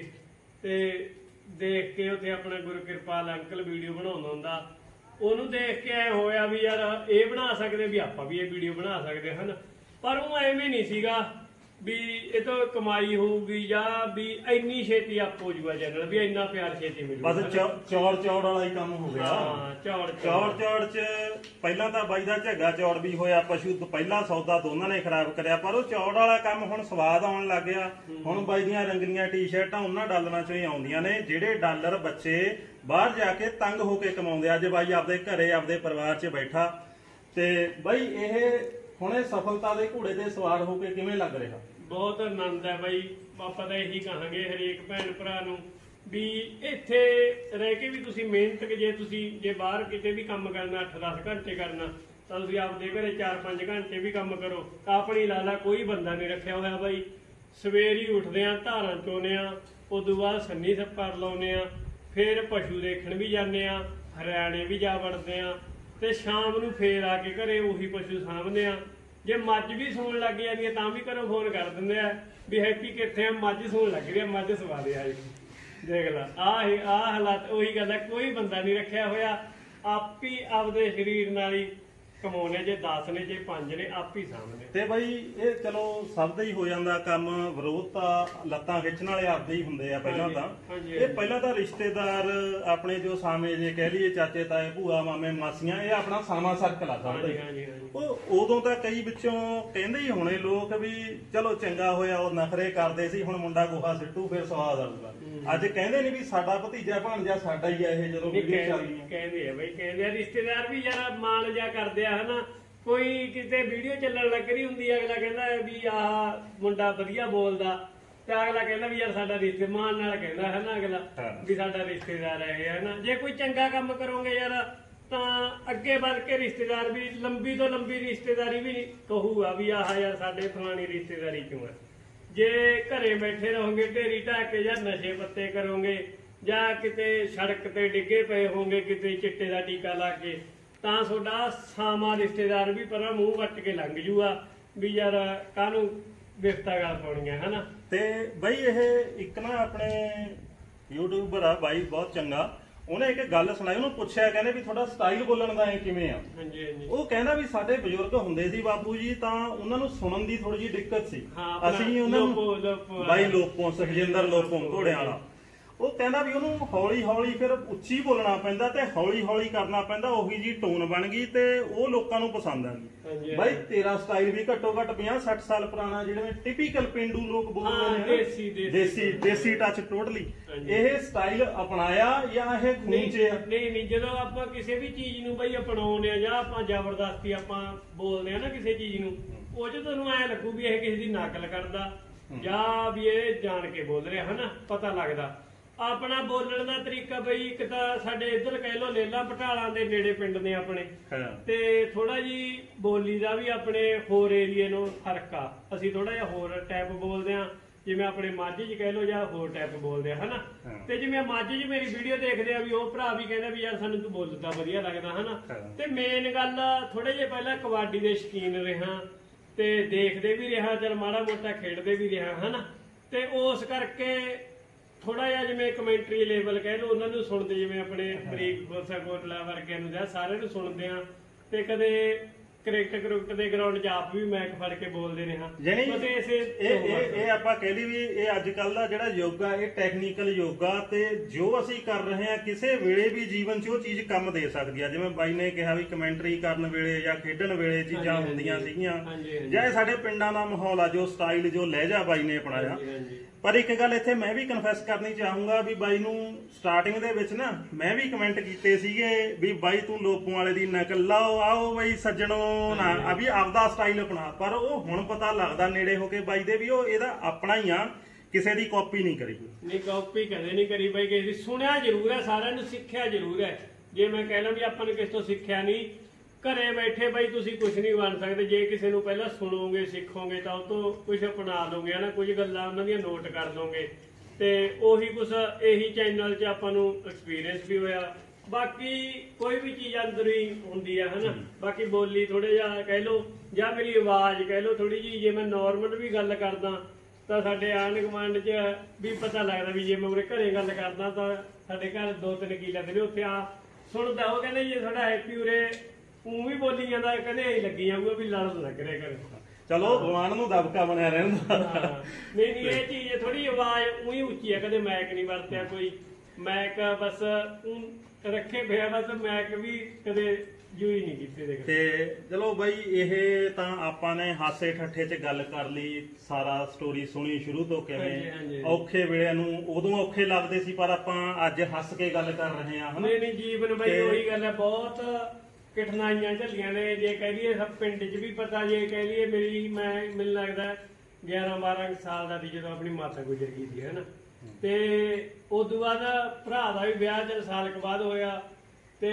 ਤੇ ਦੇਖ ਕੇ ਉੱਥੇ ਆਪਣਾ ਗੁਰੂ ਕਿਰਪਾਲ ਅੰਕਲ ਵੀਡੀਓ ਬਣਾਉਂਦਾ ਹੁੰਦਾ, ਉਹਨੂੰ ਦੇਖ ਕੇ ਐ ਹੋਇਆ ਵੀ ਯਾਰ ਇਹ ਬਣਾ ਸਕਦੇ ਵੀ ਆਪਾਂ ਵੀ ਇਹ ਵੀਡੀਓ ਬਣਾ ਸਕਦੇ ਹਨ। ਪਰ ਉਹ ਐਵੇਂ ਨਹੀਂ ਸੀਗਾ ਵੀ ਇਹ ਤੋਂ ਕਮਾਈ ਹੋਊਗੀ ਜਾਂ ਵੀ ਇੰਨੀ ਛੇਤੀ ਆਪ ਹੋ ਜੂਗਾ ਚੈਨਲ ਵੀ ਇੰਨਾ ਪਿਆਰ ਛੇਤੀ ਮਿਲੂਗਾ। ਬਸ ਚੌੜ ਚੌੜ ਵਾਲਾ ਹੀ ਕੰਮ ਹੋ ਗਿਆ। ਹਾਂ ਚੌੜ ਚੌੜ ਚੌੜ ਚ ਪਹਿਲਾਂ ਤਾਂ ਬਾਈ ਦਾ ਝੱਗਾ ਚੌੜ ਵੀ ਹੋਇਆ, ਪਸ਼ੂ ਤੋਂ ਪਹਿਲਾ ਸੌਦਾ ਦੋਨਾਂ ਨੇ ਖਰਾਬ ਕਰਿਆ, ਪਰ ਉਹ ਚੌੜ ਵਾਲਾ ਕੰਮ ਹੁਣ ਸਵਾਦ ਆਉਣ ਲੱਗ ਗਿਆ। ਹੁਣ ਬਾਈ ਦੀਆਂ ਰੰਗਲੀਆਂ ਟੀ-ਸ਼ਰਟਾਂ ਉਹਨਾਂ ਡਾਲਰਾਂ ਚੋਂ ਹੀ ਆਉਂਦੀਆਂ ਨੇ ਜਿਹੜੇ ਡਾਲਰ ਬੱਚੇ ਬਾਹਰ ਜਾ ਕੇ ਤੰਗ ਹੋ ਕੇ ਕਮਾਉਂਦੇ। ਅੱਜ ਬਾਈ ਆਪਦੇ ਘਰੇ ਆਪਦੇ ਪਰਿਵਾਰ 'ਚ ਬੈਠਾ ਤੇ ਬਾਈ ਇਹ ਹੁਣ ਇਹ ਸਫਲਤਾ ਦੇ ਘੋੜੇ ਤੇ ਸਵਾਰ ਹੋ ਕੇ ਕਿਵੇਂ ਲੱਗ ਰਿਹਾ? ਬਹੁਤ ਆਨੰਦ ਹੈ ਬਾਈ। ਆਪਾਂ ਤਾਂ ਇਹੀ ਕਹਾਂਗੇ ਹਰੇਕ ਭੈਣ ਭਰਾ ਨੂੰ ਵੀ ਇੱਥੇ ਰਹਿ ਕੇ ਵੀ ਤੁਸੀਂ ਮਿਹਨਤ ਜੇ ਤੁਸੀਂ ਜੇ ਬਾਹਰ ਕਿਤੇ ਵੀ ਕੰਮ ਕਰਨਾ ਅੱਠ ਦਸ ਘੰਟੇ ਕਰਨਾ ਤਾਂ ਤੁਸੀਂ ਆਪਦੇ ਘਰੇ ਚਾਰ ਪੰਜ ਘੰਟੇ ਵੀ ਕੰਮ ਕਰੋ। ਆਪਣੀ ਲਾਲਾ ਕੋਈ ਬੰਦਾ ਨਹੀਂ ਰੱਖਿਆ ਹੋਇਆ ਬਾਈ। ਸਵੇਰ ਹੀ ਉੱਠਦੇ ਆ, ਧਾਰਾਂ ਚੋਨੇ ਆ, ਉਦੋਂ ਬਾਅਦ ਸੰਨੀ ਸੱਪਰ ਲਾਉਨੇ ਆ, ਫਿਰ ਪਸ਼ੂ ਦੇਖਣ ਵੀ ਜਾਂਦੇ ਆ, ਹਰਿਆਣੇ ਵੀ ਜਾ ਵੜਦੇ ਆ ਤੇ ਸ਼ਾਮ ਨੂੰ ਫੇਰ ਆ ਕੇ ਘਰੇ ਉਹੀ ਪਸ਼ੂ ਸਾਂਭਦੇ ਆ। ਜੇ ਮੱਝ ਵੀ ਸੂਣ ਲੱਗ ਜਾਂਦੀ ਹੈ ਤਾਂ ਵੀ ਘਰੋਂ ਫੋਨ ਕਰ ਦਿੰਦੇ ਆ ਵੀ ਹੈਪੀ ਕਿੱਥੇ ਆ, ਮੱਝ ਸੂਣ ਲੱਗ ਰਹੀ ਆ, ਮੱਝ ਸਵਾ ਦੇ ਆਈ। ਦੇਖ ਲਾ ਆਹ ਆਹ ਹਾਲਾਤ। ਉਹੀ ਗੱਲ ਹੈ ਕੋਈ ਬੰਦਾ ਨਹੀਂ ਰੱਖਿਆ ਹੋਇਆ, ਆਪ ਹੀ ਆਪਦੇ ਸਰੀਰ ਨਾਲ ਹੀ ਕਮਾਉਣੇ। ਜੇ ਦਸ ਨੇ ਜੇ ਪੰਜ ਨੇ ਆਪ ਹੀ ਸਾਹਮਣੇ। ਤੇ ਬਾਈ ਇਹ ਚਲੋ ਸਭ ਦਾ ਹੀ ਹੋ ਜਾਂਦਾ ਕੰਮ। ਵਿਰੋਧ ਤਾਂ ਲੱਤਾਂ ਖਿੱਚਣ ਵਾਲੇ ਆਪਦੇ ਹੀ ਹੁੰਦੇ ਆ ਪਹਿਲਾਂ ਤਾਂ। ਇਹ ਪਹਿਲਾਂ ਤਾਂ ਰਿਸ਼ਤੇਦਾਰ ਆਪਣੇ ਜੋ ਸਾਵੇਂ ਜੇ ਕਹਿ ਲਈਏ ਚਾਚੇ ਤਾਏ ਭੂਆ ਮਾਮੇ ਮਾਸੀਆਂ ਇਹ ਆਪਣਾ ਸਾਵਾਂ ਸਰਕਲ ਆ ਸਾਡਾ। ਉਹ ਉਦੋਂ ਤਾਂ ਕਈ ਵਿੱਚੋਂ ਕਹਿੰਦੇ ਹੀ ਹੋਣੇ ਲੋਕ ਵੀ ਚਲੋ ਚੰਗਾ ਹੋਇਆ ਉਹ ਨਖਰੇ ਕਰਦੇ ਸੀ, ਹੁਣ ਮੁੰਡਾ ਗੋਹਾ ਸਿੱਟੂ ਫਿਰ ਸਵਾਦ ਆਊਗਾ। ਅੱਜ ਕਹਿੰਦੇ ਨਹੀਂ ਵੀ ਸਾਡਾ ਭਤੀਜਾ ਭਾਣਜਾ ਸਾਡਾ ਹੀ ਆ ਇਹ, ਜਦੋਂ ਵੀਡੀਓ ਚੱਲਦੀ ਹੈ ਕਹਿੰਦੇ ਆ ਬਈ, ਕਹਿੰਦੇ ਆ ਰਿਸ਼ਤੇਦਾਰ ਵੀ ਯਾਰ ਮਾਣ ਜਾ ਕਰਦੇ ਆ ਹਨਾ। ਕੋਈ ਕਿਤੇ ਵੀਡੀਓ ਚੱਲਣ ਲੱਗ ਰਹੀ ਹੁੰਦੀ ਆ, ਅਗਲਾ ਕਹਿੰਦਾ ਵੀ ਆਹ ਮੁੰਡਾ ਵਧੀਆ ਬੋਲਦਾ, ਤੇ ਅਗਲਾ ਕਹਿੰਦਾ ਵੀ ਯਾਰ ਸਾਡਾ ਰਿਸ਼ਤੇ ਮਾਣ ਨਾਲ ਕਹਿੰਦਾ ਹੈ ਨਾ ਅਗਲਾ ਵੀ ਸਾਡਾ ਰਿਸ਼ਤੇਦਾਰ ਹੈ ਹਨਾ। ਜੇ ਕੋਈ ਚੰਗਾ ਕੰਮ ਕਰੋਗੇ ਯਾਰ ਤਾਂ ਅੱਗੇ ਵੱਧ ਕੇ ਰਿਸ਼ਤੇਦਾਰ ਵੀ ਲੰਬੀ ਤੋਂ ਲੰਬੀ ਰਿਸ਼ਤੇਦਾਰੀ ਵੀ ਕਹੂਗਾ ਵੀ ਆਹ ਯਾਰ ਸਾਡੇ ਫਲਾਣੀ ਰਿਸ਼ਤੇਦਾਰੀ ਕਿਉਂ ਹੈ। ਜੇ ਘਰੇ ਬੈਠੇ ਰਹੋਗੇ ਢੇਰੀ ਢਾਹ ਕੇ ਜਾਂ ਨਸ਼ੇ ਪੱਤੇ ਕਰੋਗੇ ਜਾਂ ਕਿਤੇ ਸੜਕ ਤੇ ਡਿੱਗੇ ਪਏ ਹੋਗੇ ਕਿਤੇ ਚਿੱਟੇ ਦਾ ਟੀਕਾ ਲਾ ਕੇ, ਤਾਂ ਤੁਹਾਡਾ ਸਾਮਾ ਰਿਸ਼ਤੇਦਾਰ ਵੀ ਪਰਾਂ ਮੂੰਹ ਵੱਟ ਕੇ ਲੰਘ ਜੂਗਾ ਵੀ ਯਾਰ ਕਾਹਨੂੰ ਬਿਫਤਾ ਗੱਲ ਪਾਉਣੀਆਂ ਹਨਾ। ਤੇ ਬਈ ਇਹ ਇੱਕ ਨਾ ਆਪਣੇ ਯੂਟਿਊਬਰ ਆ ਬਾਈ ਬਹੁਤ ਚੰਗਾ, ਉਹਨੇ ਇੱਕ ਗੱਲ ਸੁਣਾਈ, ਉਹਨੂੰ ਪੁੱਛਿਆ ਕਹਿੰਦੇ ਵੀ ਤੁਹਾਡਾ ਸਟਾਈਲ ਬੋਲਣ ਦਾ ਐ ਕਿਵੇਂ ਆ। ਹਾਂਜੀ ਹਾਂਜੀ। ਉਹ ਕਹਿੰਦਾ ਵੀ ਸਾਡੇ ਬਜ਼ੁਰਗ ਹੁੰਦੇ ਸੀ ਬਾਪੂ ਜੀ, ਤਾਂ ਉਹਨਾਂ ਨੂੰ ਸੁਣਨ ਦੀ ਥੋੜੀ ਜਿਹੀ ਦਿੱਕਤ ਸੀ। ਅਸੀਂ ਉਹਨਾਂ ਨੂੰ ਬਾਈ ਲੋਪੋਂ ਸੁਖਜਿੰਦਰ ਲੋਪੋਂ ਘੋੜਿਆਂ ਵਾਲਾ, ਉਹ ਕਹਿੰਦਾ ਵੀ ਉਹਨੂੰ ਹੌਲੀ ਹੌਲੀ ਫਿਰ ਉੱਚੀ ਬੋਲਣਾ ਪੈਂਦਾ ਤੇ ਹੌਲੀ ਹੌਲੀ ਕਰਨਾ ਪੈਂਦਾ, ਉਹੀ ਜੀ ਟੋਨ ਬਣ ਗਈ ਤੇ ਉਹ ਲੋਕਾਂ ਨੂੰ ਪਸੰਦ ਆ ਗਈ। ਬਾਈ ਤੇਰਾ ਸਟਾਈਲ ਵੀ ਘੱਟੋ ਘੱਟ ਪੰਜਾਹ ਸੱਠ ਸਾਲ ਪੁਰਾਣਾ, ਜਿਹੜੇ ਟਿਪੀਕਲ ਪਿੰਡੂ ਲੋਕ ਬੋਲਦੇ ਨੇ ਦੇਸੀ ਦੇਸੀ ਟੱਚ ਟੋਟਲੀ, ਇਹ ਸਟਾਈਲ ਅਪਣਾਇਆ ਜਾਂ ਇਹ ਖੂਨ ਚ ਆ? ਨਹੀਂ ਨਹੀਂ, ਜਦੋਂ ਆਪਾਂ ਕਿਸੇ ਵੀ ਚੀਜ਼ ਨੂੰ ਬਈ ਅਪਣਾਉਂਦੇ ਆ ਜਾਂ ਆਪਾਂ ਜ਼ਬਰਦਸਤੀ ਆਪਾਂ ਬੋਲਦੇ ਆ ਨਾ ਕਿਸੇ ਚੀਜ਼ ਨੂੰ, ਉਹ ਚ ਤੁਹਾਨੂੰ ਐ ਲੱਗੂ ਵੀ ਇਹ ਕਿਸੇ ਦੀ ਨਕਲ ਕਰਦਾ ਜਾਂ ਵੀ ਇਹ ਜਾਣ ਕੇ ਬੋਲ ਰਿਹਾ ਹਨਾ, ਪਤਾ ਲੱਗਦਾ। ਆਪਣਾ ਬੋਲਣ ਦਾ ਤਰੀਕਾ ਬਈ ਇੱਕ ਤਾਂ ਸਾਡੇ ਇੱਧਰ ਕਹਿ ਲੋ ਲੇਲਾ ਪਟਾਲਾਂ ਦੇ ਨੇੜੇ ਪਿੰਡ ਨੇ ਆਪਣੇ, ਤੇ ਥੋੜਾ ਜੀ ਬੋਲੀ ਦਾ ਵੀ ਆਪਣੇ ਹੋਰ ਏਰੀਏ ਨੂੰ ਫਰਕ ਆ। ਅਸੀਂ ਥੋੜਾ ਜਿਹਾ ਹੋਰ ਟਾਈਪ ਬੋਲਦੇ ਆ, ਜਿਵੇਂ ਆਪਣੇ ਮਾਝੇ 'ਚ ਕਹਿ ਲੋ ਜਾਂ ਹੋਰ ਟਾਈਪ ਬੋਲਦੇ ਆ ਹਨਾ। ਤੇ ਜਿਵੇਂ ਮਾਝੇ 'ਚ ਮੇਰੀ ਵੀਡੀਓ ਦੇਖਦੇ ਆ ਵੀ ਉਹ ਭਰਾ ਵੀ ਕਹਿੰਦਾ ਵੀ ਯਾਰ ਸਾਨੂੰ ਤੂੰ ਬੋਲਦਾ ਵਧੀਆ ਲੱਗਦਾ ਹਨਾ। ਤੇ ਮੇਨ ਗੱਲ ਥੋੜੇ ਜਿਹੇ ਪਹਿਲਾਂ ਕਬੱਡੀ ਦੇ ਸ਼ੌਕੀਨ ਰਿਹਾ ਤੇ ਦੇਖਦੇ ਵੀ ਰਿਹਾ, ਚਲ ਮਾੜਾ ਮੋਟਾ ਖੇਡਦੇ ਵੀ ਰਿਹਾ ਹਨਾ। ਤੇ ਉਸ ਕਰਕੇ ਥੋੜਾ ਜਿਹਾ ਜਿਵੇਂ ਕਮੈਂਟਰੀ ਲੈਵਲ ਕਹਿ ਲਓ ਉਹਨਾਂ ਨੂੰ ਸੁਣਦੇ, ਜਿਵੇਂ ਆਪਣੇ ਬਰੀਕ ਗੋਸਾ ਕੋਟਲਾ ਵਰਗਿਆਂ ਨੂੰ ਜਾਂ ਸਾਰਿਆਂ ਨੂੰ ਸੁਣਦੇ ਆ। ਤੇ ਕਦੇ ਕ੍ਰਿਕਟ ਕ੍ਰਿਕਟ ਦੇ ਗਰਾਊਂਡ 'ਚ ਆਪ ਵੀ ਮੈਚ ਫੜ ਕੇ ਬੋਲਦੇ ਨੇ ਹਾਂ। ਇਹ ਇਹ ਆਪਾਂ ਕਹਿ ਲਈ ਵੀ ਇਹ ਅੱਜ ਕੱਲ ਦਾ ਜਿਹੜਾ ਯੁੱਗ ਆ ਇਹ ਟੈਕਨੀਕਲ ਯੁੱਗ ਆ, ਤੇ ਜੋ ਅਸੀਂ ਕਰ ਰਹੇ ਆ ਕਿਸੇ ਵੇਲੇ ਵੀ ਜੀਵਨ 'ਚ ਉਹ ਚੀਜ਼ ਕੰਮ ਦੇ ਸਕਦੀ ਆ। ਜਿਵੇਂ ਬਾਈ ਨੇ ਕਿਹਾ ਵੀ ਕਮੈਂਟਰੀ ਕਰਨ ਵੇਲੇ ਜਾਂ ਖੇਡਣ ਵੇਲੇ ਚੀਜ਼ਾਂ ਹੁੰਦੀਆਂ ਸੀਗੀਆਂ, ਜਾਂ ਇਹ ਸਾਡੇ ਪਿੰਡਾਂ ਦਾ ਮਾਹੌਲ ਆ, ਜੋ ਸਟਾਈਲ ਜੋ ਲਹਿਜਾ ਬਾਈ ਨੇ ਅਪਣਾਇਆ। ਪਰ ਇੱਕ ਗੱਲ ਇੱਥੇ ਮੈਂ ਵੀ ਕਨਫੈਸ ਕਰਨੀ ਚਾਹੂੰਗਾ ਵੀ ਬਾਈ ਨੂੰ ਸਟਾਰਟਿੰਗ ਦੇ ਵਿੱਚ ਨਾ ਮੈਂ ਵੀ ਕਮੈਂਟ ਕੀਤੇ ਸੀਗੇ ਵੀ ਬਾਈ ਤੂੰ ਲੋਪੋਂ ਵਾਲੇ ਦੀ ਨਕਲ ਲਾਓ, ਆਓ ਬਾਈ ਸੱਜਣੋ ਨਾ ਆ ਵੀ ਆਪਦਾ ਸਟਾਈਲ ਅਪਣਾ। ਪਰ ਉਹ ਹੁਣ ਪਤਾ ਲੱਗਦਾ ਨੇੜੇ ਹੋ ਕੇ ਬਾਈ ਦੇ ਵੀ ਉਹ ਇਹਦਾ ਆਪਣਾ ਹੀ ਆ, ਕਿਸੇ ਦੀ ਕਾਪੀ ਨਹੀਂ ਕਰੀ। ਨਹੀਂ ਕਾਪੀ ਕਦੇ ਨਹੀਂ ਕਰੀ ਬਾਈ, ਕਿਸੇ ਦੀ ਸੁਣਿਆ ਜ਼ਰੂਰ ਹੈ, ਸਾਰਿਆਂ ਨੂੰ ਸਿੱਖਿਆ ਜ਼ਰੂਰ ਹੈ। ਜੇ ਮੈਂ ਕਹਿ ਲਾਂ ਵੀ ਆਪਾਂ ਨੇ ਕਿਸੇ ਤੋਂ ਸਿੱਖਿਆ ਨਹੀਂ, ਘਰੇ ਬੈਠੇ ਬਾਈ ਤੁਸੀਂ ਕੁਝ ਨਹੀਂ ਬਣ ਸਕਦੇ। ਜੇ ਕਿਸੇ ਨੂੰ ਪਹਿਲਾਂ ਸੁਣੋਗੇ ਸਿੱਖੋਗੇ ਤਾਂ ਉਹ ਤੋਂ ਕੁਝ ਅਪਣਾ ਲਓਗੇ ਹਨਾ, ਕੁਝ ਗੱਲਾਂ ਉਹਨਾਂ ਦੀਆਂ ਨੋਟ ਕਰ ਲਓਗੇ, ਤੇ ਉਹੀ ਕੁਝ ਇਹੀ ਚੈਨਲ 'ਚ ਆਪਾਂ ਨੂੰ ਐਕਸਪੀਰੀਅੰਸ ਵੀ ਹੋਇਆ। ਬਾਕੀ ਕੋਈ ਵੀ ਚੀਜ਼ ਅੰਦਰ ਹੀ ਹੁੰਦੀ ਆ ਹਨਾ। ਬਾਕੀ ਬੋਲੀ ਥੋੜੇ ਜਿਹਾ ਕਹਿ ਲਓ ਜਾਂ ਮੇਰੀ ਆਵਾਜ਼ ਕਹਿ ਲਓ ਥੋੜੀ ਜਿਹੀ, ਜੇ ਮੈਂ ਨੋਰਮਲ ਵੀ ਗੱਲ ਕਰਦਾ ਤਾਂ ਸਾਡੇ ਆਂਢ ਗੁਆਂਢ 'ਚ ਵੀ ਪਤਾ ਲੱਗਦਾ ਵੀ ਜੇ ਮੈਂ ਉਰੇ ਘਰੇ ਗੱਲ ਕਰਦਾ ਤਾਂ ਸਾਡੇ ਘਰ ਦੋ ਤਿੰਨ ਕਿੱਲੇ ਦੇ ਨੇ ਉੱਥੇ ਆ ਸੁਣਦਾ, ਉਹ ਕਹਿੰਦੇ ਜੇ ਸਾਡਾ ਹੈਪੀ ਉਰੇ ਉਹ ਵੀ ਬੋਲੀ ਜਾਂਦਾ, ਕਹਿੰਦੇ ਐਂ ਲੱਗੀ ਜਾਊਗਾ ਵੀ ਲੜ ਲੱਗ ਰਿਹਾ ਕਰੇ। ਚਲੋ ਭਗਵਾਨ ਨੂੰ ਦਬਕਾ ਬਣਿਆ ਰਹਿੰਦਾ। ਨਹੀਂ ਨਹੀਂ, ਇਹ ਚੀਜ਼ ਥੋੜੀ ਆਵਾਜ਼ ਉਹੀ ਉੱਚੀ ਆ, ਕਦੇ ਮੈਕ ਨਹੀਂ ਵਰਤਿਆ ਕੋਈ, ਮੈਕ ਬਸ ਰੱਖੇ ਪਿਆ, ਬਸ ਮੈਕ ਵੀ ਕਦੇ ਯੂਜ਼ ਨਹੀਂ ਕੀਤੇ। ਤੇ ਚਲੋ ਬਾਈ ਇਹ ਤਾਂ ਆਪਾਂ ਨੇ ਹਾਸੇ ਠੱਠੇ 'ਚ ਗੱਲ ਕਰ ਲਈ, ਸਾਰਾ ਸਟੋਰੀ ਸੁਣੀ ਸ਼ੁਰੂ ਤੋਂ ਕਿਵੇਂ ਔਖੇ ਵੇਲੇ ਨੂੰ ਉਦੋਂ ਔਖੇ ਲੱਗਦੇ ਸੀ, ਪਰ ਆਪਾਂ ਅੱਜ ਹੱਸ ਕੇ ਗੱਲ ਕਰ ਰਹੇ ਹਾਂ ਹਨਾ। ਨਹੀਂ ਨਹੀਂ, ਜੀਵਨ ਬਾਈ ਉਹੀ ਗੱਲ ਹੈ, ਬਹੁਤ ਕਠਿਨਾਈਆਂ ਝੱਲੀਆਂ ਨੇ। ਜੇ ਕਹਿ ਲਈਏ ਸਭ ਪਿੰਡ 'ਚ ਵੀ ਪਤਾ, ਜੇ ਕਹਿ ਲਈਏ ਮੇਰੀ ਮੈਂ ਮੈਨੂੰ ਲੱਗਦਾ ਗਿਆਰਾਂ ਬਾਰਾਂ ਸਾਲ ਦਾ ਸੀ ਜਦੋਂ ਆਪਣੀ ਮਾਤਾ ਗੁਜ਼ਰ ਗਈ ਸੀ ਹਨਾ। ਤੇ ਉਦੋਂ ਬਾਅਦ ਭਰਾ ਦਾ ਵੀ ਵਿਆਹ ਜਦ ਸਾਲ ਕੁ ਬਾਅਦ ਹੋਇਆ, ਤੇ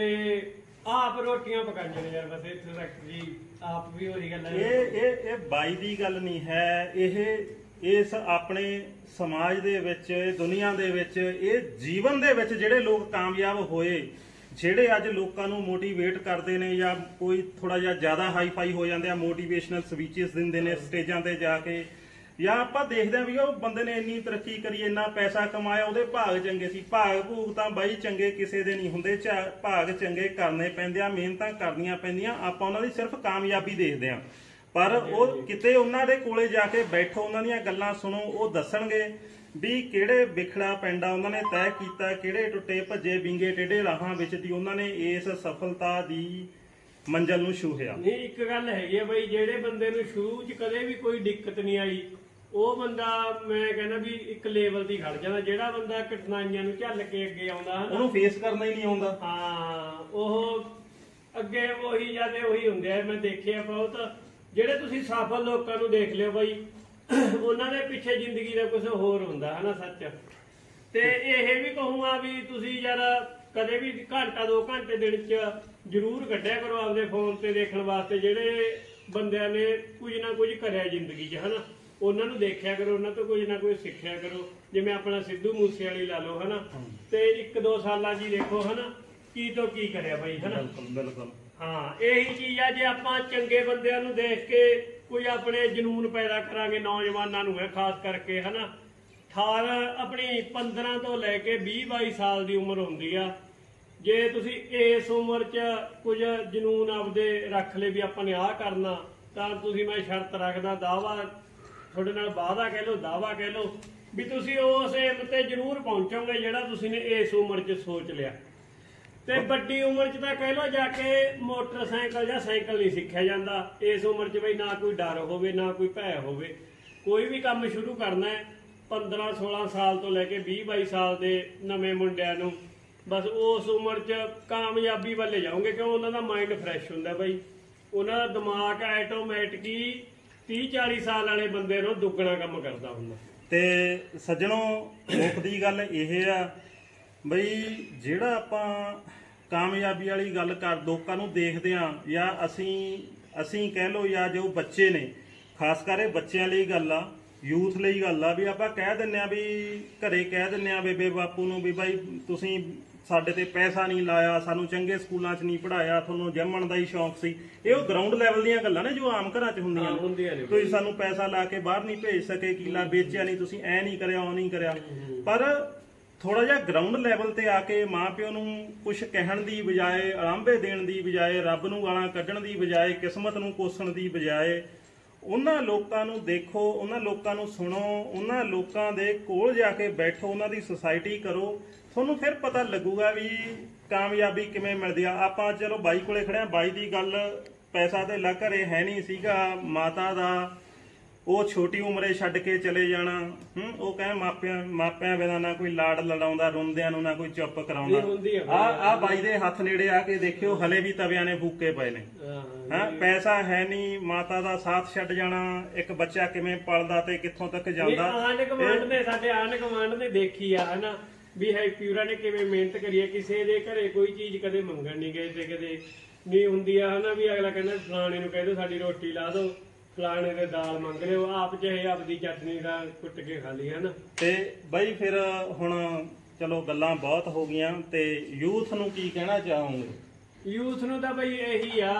ਆਪ ਰੋਟੀਆਂ ਪਕਾਈਆਂ ਨੇ ਯਾਰ, ਬਸ ਇੱਥੇ ਤੱਕ ਜੀ ਆਪ ਵੀ ਉਹੀ ਗੱਲ ਹੈ। ਇਹ ਇਹ ਇਹ ਬਾਈ ਦੀ ਗੱਲ ਨਹੀਂ ਹੈ, ਇਹ ਇਸ ਆਪਣੇ ਸਮਾਜ ਦੇ ਵਿੱਚ ਦੁਨੀਆ ਦੇ ਵਿੱਚ ਇਹ ਜੀਵਨ ਦੇ ਵਿੱਚ ਜਿਹੜੇ ਲੋਕ ਕਾਮਯਾਬ ਹੋਏ, ਜਿਹੜੇ ਅੱਜ ਲੋਕਾਂ ਨੂੰ ਮੋਟੀਵੇਟ ਕਰਦੇ ਨੇ ਜਾਂ ਕੋਈ ਥੋੜਾ ਜਿਹਾ ਜ਼ਿਆਦਾ ਹਾਈ ਫਾਈ ਹੋ ਜਾਂਦੇ ਆ, ਮੋਟੀਵੇਸ਼ਨਲ ਸਪੀਚਸ ਦਿੰਦੇ ਨੇ ਸਟੇਜਾਂ ਤੇ ਜਾ ਕੇ, ਜਾਂ ਆਪਾਂ ਦੇਖਦੇ ਆ ਵੀ ਉਹ ਬੰਦੇ ਨੇ ਇੰਨੀ ਤਰੱਕੀ ਕਰੀ, ਇੰਨਾ ਪੈਸਾ ਕਮਾਇਆ, ਉਹਦੇ ਭਾਗ ਚੰਗੇ ਸੀ। ਭਾਗ ਭੂਗ ਤਾਂ ਬਾਈ ਚੰਗੇ ਕਿਸੇ ਦੇ ਨਹੀਂ ਹੁੰਦੇ, ਭਾਗ ਚੰਗੇ ਕਰਨੇ ਪੈਂਦੇ ਆ, ਮਿਹਨਤਾਂ ਕਰਨੀਆਂ ਪੈਂਦੀਆਂ, ਆਪਾਂ ਉਹਨਾਂ ਦੀ ਸਿਰਫ ਕਾਮਯਾਬੀ ਦੇਖਦੇ ਆ। ਪਰ ਉਹ ਕਿਤੇ ਉਹਨਾਂ ਦੇ ਕੋਲੇ ਜਾ ਕੇ ਬੈਠੋ, ਉਹਨਾਂ ਦੀਆਂ ਗੱਲਾਂ ਸੁਣੋ, ਉਹ ਦੱਸਣਗੇ ਵੀ ਕਿਹੜੇ ਵਿਖੜਾ ਪੈਂਡਾ ਉਹਨਾਂ ਨੇ ਤੈਅ ਕੀਤਾ, ਕਿਹੜੇ ਟੁੱਟੇ ਭੱਜੇ ਵਿੰਗੇ ਟੇਢੇ ਰਾਹਾਂ ਵਿੱਚ ਦੀ ਉਹਨਾਂ ਨੇ ਇਸ ਸਫਲਤਾ ਦੀ ਮੰਜ਼ਲ ਨੂੰ ਛੂਹਿਆ। ਨਹੀਂ ਇੱਕ ਗੱਲ ਹੈਗੀ ਆ ਬਈ, ਜਿਹੜੇ ਬੰਦੇ ਨੂੰ ਸ਼ੁਰੂ 'ਚ ਕਦੇ ਵੀ ਕੋਈ ਦਿੱਕਤ ਨਹੀਂ ਆਈ ਉਹ ਬੰਦਾ ਮੈਂ ਕਹਿੰਦਾ ਵੀ ਇੱਕ ਲੈਵਲ ਤੇ ਖੜ ਜਾਂਦਾ। ਜਿਹੜਾ ਬੰਦਾ ਕਠਿਨਾਈਆਂ ਨੂੰ ਝੱਲ ਕੇ ਅੱਗੇ ਆਉਂਦਾ ਹਨਾ, ਉਹਨੂੰ ਫੇਸ ਕਰਨਾ ਹੀ ਨਹੀਂ ਆਉਂਦਾ। ਹਾਂ ਉਹ ਅੱਗੇ ਉਹੀ ਜਾਂਦੇ ਉਹੀ ਹੁੰਦੇ ਆ। ਮੈਂ ਦੇਖਿਆ ਬਹੁਤ ਜਿਹੜੇ ਤੁਸੀਂ ਸਫਲ ਲੋਕਾਂ ਨੂੰ ਦੇਖ ਲਿਓ ਬਈ, ਉਹਨਾਂ ਦੇ ਪਿੱਛੇ ਜ਼ਿੰਦਗੀ ਦਾ ਕੁਝ ਹੋਰ ਹੁੰਦਾ ਹਨਾ ਸੱਚ। ਤੇ ਇਹ ਵੀ ਕਹੂੰਗਾ ਵੀ ਤੁਸੀਂ ਯਾਰ ਕਦੇ ਵੀ ਘੰਟਾ ਦੋ ਘੰਟੇ ਦਿਨ 'ਚ ਜ਼ਰੂਰ ਕੱਢਿਆ ਕਰੋ ਆਪਦੇ ਫੋਨ ਤੇ ਦੇਖਣ ਵਾਸਤੇ, ਜਿਹੜੇ ਬੰਦਿਆਂ ਨੇ ਕੁਝ ਨਾ ਕੁਝ ਕਰਿਆ ਜ਼ਿੰਦਗੀ 'ਚ ਹਨਾ, ਉਹਨਾਂ ਨੂੰ ਦੇਖਿਆ ਕਰੋ, ਉਹਨਾਂ ਤੋਂ ਕੁਝ ਨਾ ਕੁਝ ਸਿੱਖਿਆ ਕਰੋ। ਜਿਵੇਂ ਆਪਣਾ ਸਿੱਧੂ ਮੂਸੇ ਵਾਲੀ ਲਾ ਲਓ ਹਨਾ, ਤੇ ਇੱਕ ਦੋ ਸਾਲਾਂ 'ਚ ਦੇਖੋ ਹਨਾ ਕੀ ਤੋਂ ਕੀ ਕਰਿਆ ਬਾਈ ਹਨਾ। ਬਿਲਕੁਲ ਬਿਲਕੁਲ ਹਾਂ ਇਹੀ ਚੀਜ਼ ਆ, ਜੇ ਆਪਾਂ ਚੰਗੇ ਬੰਦਿਆਂ ਨੂੰ ਦੇਖ ਕੇ ਕੋਈ ਆਪਣੇ ਜਨੂਨ ਪੈਦਾ ਕਰਾਂਗੇ ਨੌਜਵਾਨਾਂ ਨੂੰ ਹੈ ਖਾਸ ਕਰਕੇ ਹਨਾ। ਅਠਾਰ ਆਪਣੀ ਪੰਦਰਾਂ ਤੋਂ ਲੈ ਕੇ ਵੀਹ ਬਾਈ ਸਾਲ ਦੀ ਉਮਰ ਹੁੰਦੀ ਆ। ਜੇ ਤੁਸੀਂ ਇਸ ਉਮਰ 'ਚ ਕੁਝ ਜਨੂਨ ਆਪਦੇ ਰੱਖ ਲਏ ਵੀ ਆਪਾਂ ਨੇ ਆਹ ਕਰਨਾ, ਤਾਂ ਤੁਸੀਂ ਮੈਂ ਸ਼ਰਤ ਰੱਖਦਾ ਦਾਵਾ ਤੁਹਾਡੇ ਨਾਲ ਵਾਅਦਾ ਕਹਿ ਲਓ ਦਾਵਾ ਕਹਿ ਲਓ ਵੀ ਤੁਸੀਂ ਉਸ ਏਮ ਤੇ ਜ਼ਰੂਰ ਪਹੁੰਚੋਗੇ ਜਿਹੜਾ ਤੁਸੀਂ ਨੇ ਇਸ ਉਮਰ 'ਚ ਸੋਚ ਲਿਆ। ਤੇ ਵੱਡੀ ਉਮਰ 'ਚ ਤਾਂ ਕਹਿ ਲਓ ਜਾ ਕੇ ਮੋਟਰਸਾਈਕਲ ਜਾਂ ਸਾਈਕਲ ਨਹੀਂ ਸਿੱਖਿਆ ਜਾਂਦਾ। ਇਸ ਉਮਰ 'ਚ ਬਈ ਨਾ ਕੋਈ ਡਰ ਹੋਵੇ ਨਾ ਕੋਈ ਭੈ ਹੋਵੇ। ਕੋਈ ਵੀ ਕੰਮ ਸ਼ੁਰੂ ਕਰਨਾ ਹੈ ਪੰਦਰਾਂ ਸੋਲਾਂ ਸਾਲ ਤੋਂ ਲੈ ਕੇ ਵੀਹ ਬਾਈ ਸਾਲ ਦੇ ਨਵੇਂ ਮੁੰਡਿਆਂ ਨੂੰ ਬਸ ਉਸ ਉਮਰ 'ਚ ਕਾਮਯਾਬੀ ਵੱਲੇ ਜਾਓਗੇ, ਕਿਉਂ ਉਹਨਾਂ ਦਾ ਮਾਈਂਡ ਫਰੈਸ਼ ਹੁੰਦਾ ਬਈ। ਉਹਨਾਂ ਦਾ ਦਿਮਾਗ ਆਟੋਮੈਟਿਕ ਹੀ ਤੀਹ ਚਾਲੀ ਸਾਲ ਵਾਲੇ ਬੰਦੇ ਨੂੰ ਦੁੱਗਣਾ ਕੰਮ ਕਰਦਾ ਹੁੰਦਾ। ਤੇ ਸੱਜਣੋ ਮੁੱਖ ਦੀ ਗੱਲ ਇਹ ਆ ਬਈ, ਜਿਹੜਾ ਆਪਾਂ ਕਾਮਯਾਬੀ ਵਾਲੀ ਗੱਲ ਕਰ ਲੋਕਾਂ ਨੂੰ ਦੇਖਦੇ ਆ, ਜਾਂ ਅਸੀਂ ਅਸੀਂ ਕਹਿ ਲਓ ਜਾਂ ਜੋ ਬੱਚੇ ਨੇ, ਖਾਸ ਕਰ ਇਹ ਬੱਚਿਆਂ ਲਈ ਗੱਲ ਆ, ਯੂਥ ਲਈ ਗੱਲ ਆ, ਵੀ ਆਪਾਂ ਕਹਿ ਦਿੰਨੇ ਆ ਵੀ ਘਰੇ ਕਹਿ ਦਿੰਨੇ ਆ ਬੇਬੇ ਬਾਪੂ ਨੂੰ ਵੀ ਬਾਈ ਤੁਸੀਂ ਸਾਡੇ ਤੇ ਪੈਸਾ ਨਹੀਂ ਲਾਇਆ, ਸਾਨੂੰ ਚੰਗੇ ਸਕੂਲਾਂ 'ਚ ਨਹੀਂ ਪੜਾਇਆ, ਤੁਹਾਨੂੰ ਜੰਮਣ ਦਾ ਹੀ ਸ਼ੌਂਕ ਸੀ। ਇਹ ਉਹ ਗਰਾਊਂਡ ਲੈਵਲ ਦੀਆਂ ਗੱਲਾਂ ਨੇ ਜੋ ਆਮ ਘਰਾਂ 'ਚ ਹੁੰਦੀਆਂ ਨੇ। ਤੁਸੀਂ ਸਾਨੂੰ ਪੈਸਾ ਲਾ ਕੇ ਬਾਹਰ ਨਹੀਂ ਭੇਜ ਸਕੇ, ਕੀਲਾ ਵੇਚਿਆ ਨਹੀਂ, ਤੁਸੀਂ ਐ ਨਹੀਂ ਕਰਿਆ ਉਹ ਨਹੀਂ ਕਰਿਆ। ਪਰ ਥੋੜਾ ਜਿਹਾ ਗਰਾਊਂਡ ਲੈਵਲ ਤੇ ਆ ਕੇ ਮਾਂ ਪਿਓ ਨੂੰ ਕੁਝ ਕਹਿਣ ਦੀ ਬਜਾਏ, ਆਰਾਂਭੇ ਦੇਣ ਦੀ ਬਜਾਏ, ਰੱਬ ਨੂੰ ਗਾਲਾਂ ਕੱਢਣ ਦੀ ਬਜਾਏ, ਕਿਸਮਤ ਨੂੰ ਕੋਸਣ ਦੀ ਬਜਾਏ, ਉਹਨਾਂ ਲੋਕਾਂ ਨੂੰ ਦੇਖੋ, ਉਹਨਾਂ ਲੋਕਾਂ ਨੂੰ ਸੁਣੋ, ਉਹਨਾਂ ਲੋਕਾਂ ਦੇ ਕੋਲ ਜਾ ਕੇ ਬੈਠੋ, ਉਹਨਾਂ ਦੀ ਸੁਸਾਇਟੀ ਕਰੋ, ਤੁਹਾਨੂੰ ਫਿਰ ਪਤਾ ਲੱਗੂਗਾ ਵੀ ਕਾਮਯਾਬੀ ਕਿਵੇਂ ਮਿਲਦੀ ਆ। ਆਪਾਂ ਚਲੋ ਬਾਈ ਕੋਲੇ ਖੜਿਆ, ਬਾਈ ਦੀ ਗੱਲ ਪੈਸਾ ਤੇ ਲੱਗ ਘਰੇ ਹੈ ਨਹੀਂ ਸੀਗਾ, ਮਾਤਾ ਦਾ ਉਹ ਛੋਟੀ ਉਮਰੇ ਛੱਡ ਕੇ ਚਲੇ ਜਾਣਾ। ਹੂੰ ਉਹ ਕਹੇ ਮਾਪਿਆਂ ਮਾਪਿਆਂ ਬਿਨਾਂ ਨਾ ਕੋਈ ਲਾੜ ਲੜਾਉਂਦਾ, ਰੋਂਦਿਆਂ ਨੂੰ ਨਾ ਕੋਈ ਚੁੱਪ ਕਰਾਉਂਦਾ। ਆ ਆ ਬਾਈ ਦੇ ਹੱਥ ਨੇੜੇ ਆ ਕੇ ਦੇਖਿਓ, ਹਲੇ ਵੀ ਤਵਿਆਂ ਨੇ ਫੂਕੇ ਪਏ ਨੇ। ਹਾਂ ਪੈਸਾ ਹੈ ਨਹੀਂ, ਮਾਤਾ ਦਾ ਸਾਥ ਛੱਡ ਜਾਣਾ, ਇੱਕ ਬੱਚਾ ਕਿਵੇਂ ਪਲਦਾ ਤੇ ਕਿੱਥੋਂ ਤੱਕ ਜਾਂਦਾ। ਆਂਢ ਗੁਆਂਢ ਨੇ ਸਾਡੇ ਆਂਢ ਗੁਆਂਢ ਨੇ ਦੇਖੀ ਆ ਹਨਾ ਵੀ ਹੈਪੀ ਹੋਰਾਂ ਨੇ ਕਿਵੇਂ ਮਿਹਨਤ ਕਰੀ ਹੈ। ਕਿਸੇ ਦੇ ਘਰੇ ਕੋਈ ਚੀਜ਼ ਕਦੇ ਮੰਗਣ ਨਹੀਂ ਗਏ ਤੇ ਕਦੇ ਨਹੀਂ ਹੁੰਦੀ ਆ ਹਨਾ, ਵੀ ਅਗਲਾ ਕਹਿੰਦਾ ਫਲਾਣੇ ਨੂੰ ਕਹਿ ਦਿਓ ਸਾਡੀ ਰੋਟੀ ਲਾ ਦਿਓ, ਫਲਾਣੇ ਦੇ ਦਾਲ ਮੰਗ ਲਿਓ, ਆਪ ਚਾਹੇ ਆਪਦੀ ਚਟਨੀ ਦਾ ਕੁੱਟ ਕੇ ਖਾ ਲਈ ਹਨਾ। ਤੇ ਬਾਈ ਫਿਰ ਹੁਣ ਚਲੋ ਗੱਲਾਂ ਬਹੁਤ ਹੋ ਗਈਆਂ, ਤੇ ਯੂਥ ਨੂੰ ਕੀ ਕਹਿਣਾ ਚਾਹੋਗੇ? ਯੂਥ ਨੂੰ ਤਾਂ ਬਈ ਇਹੀ ਆ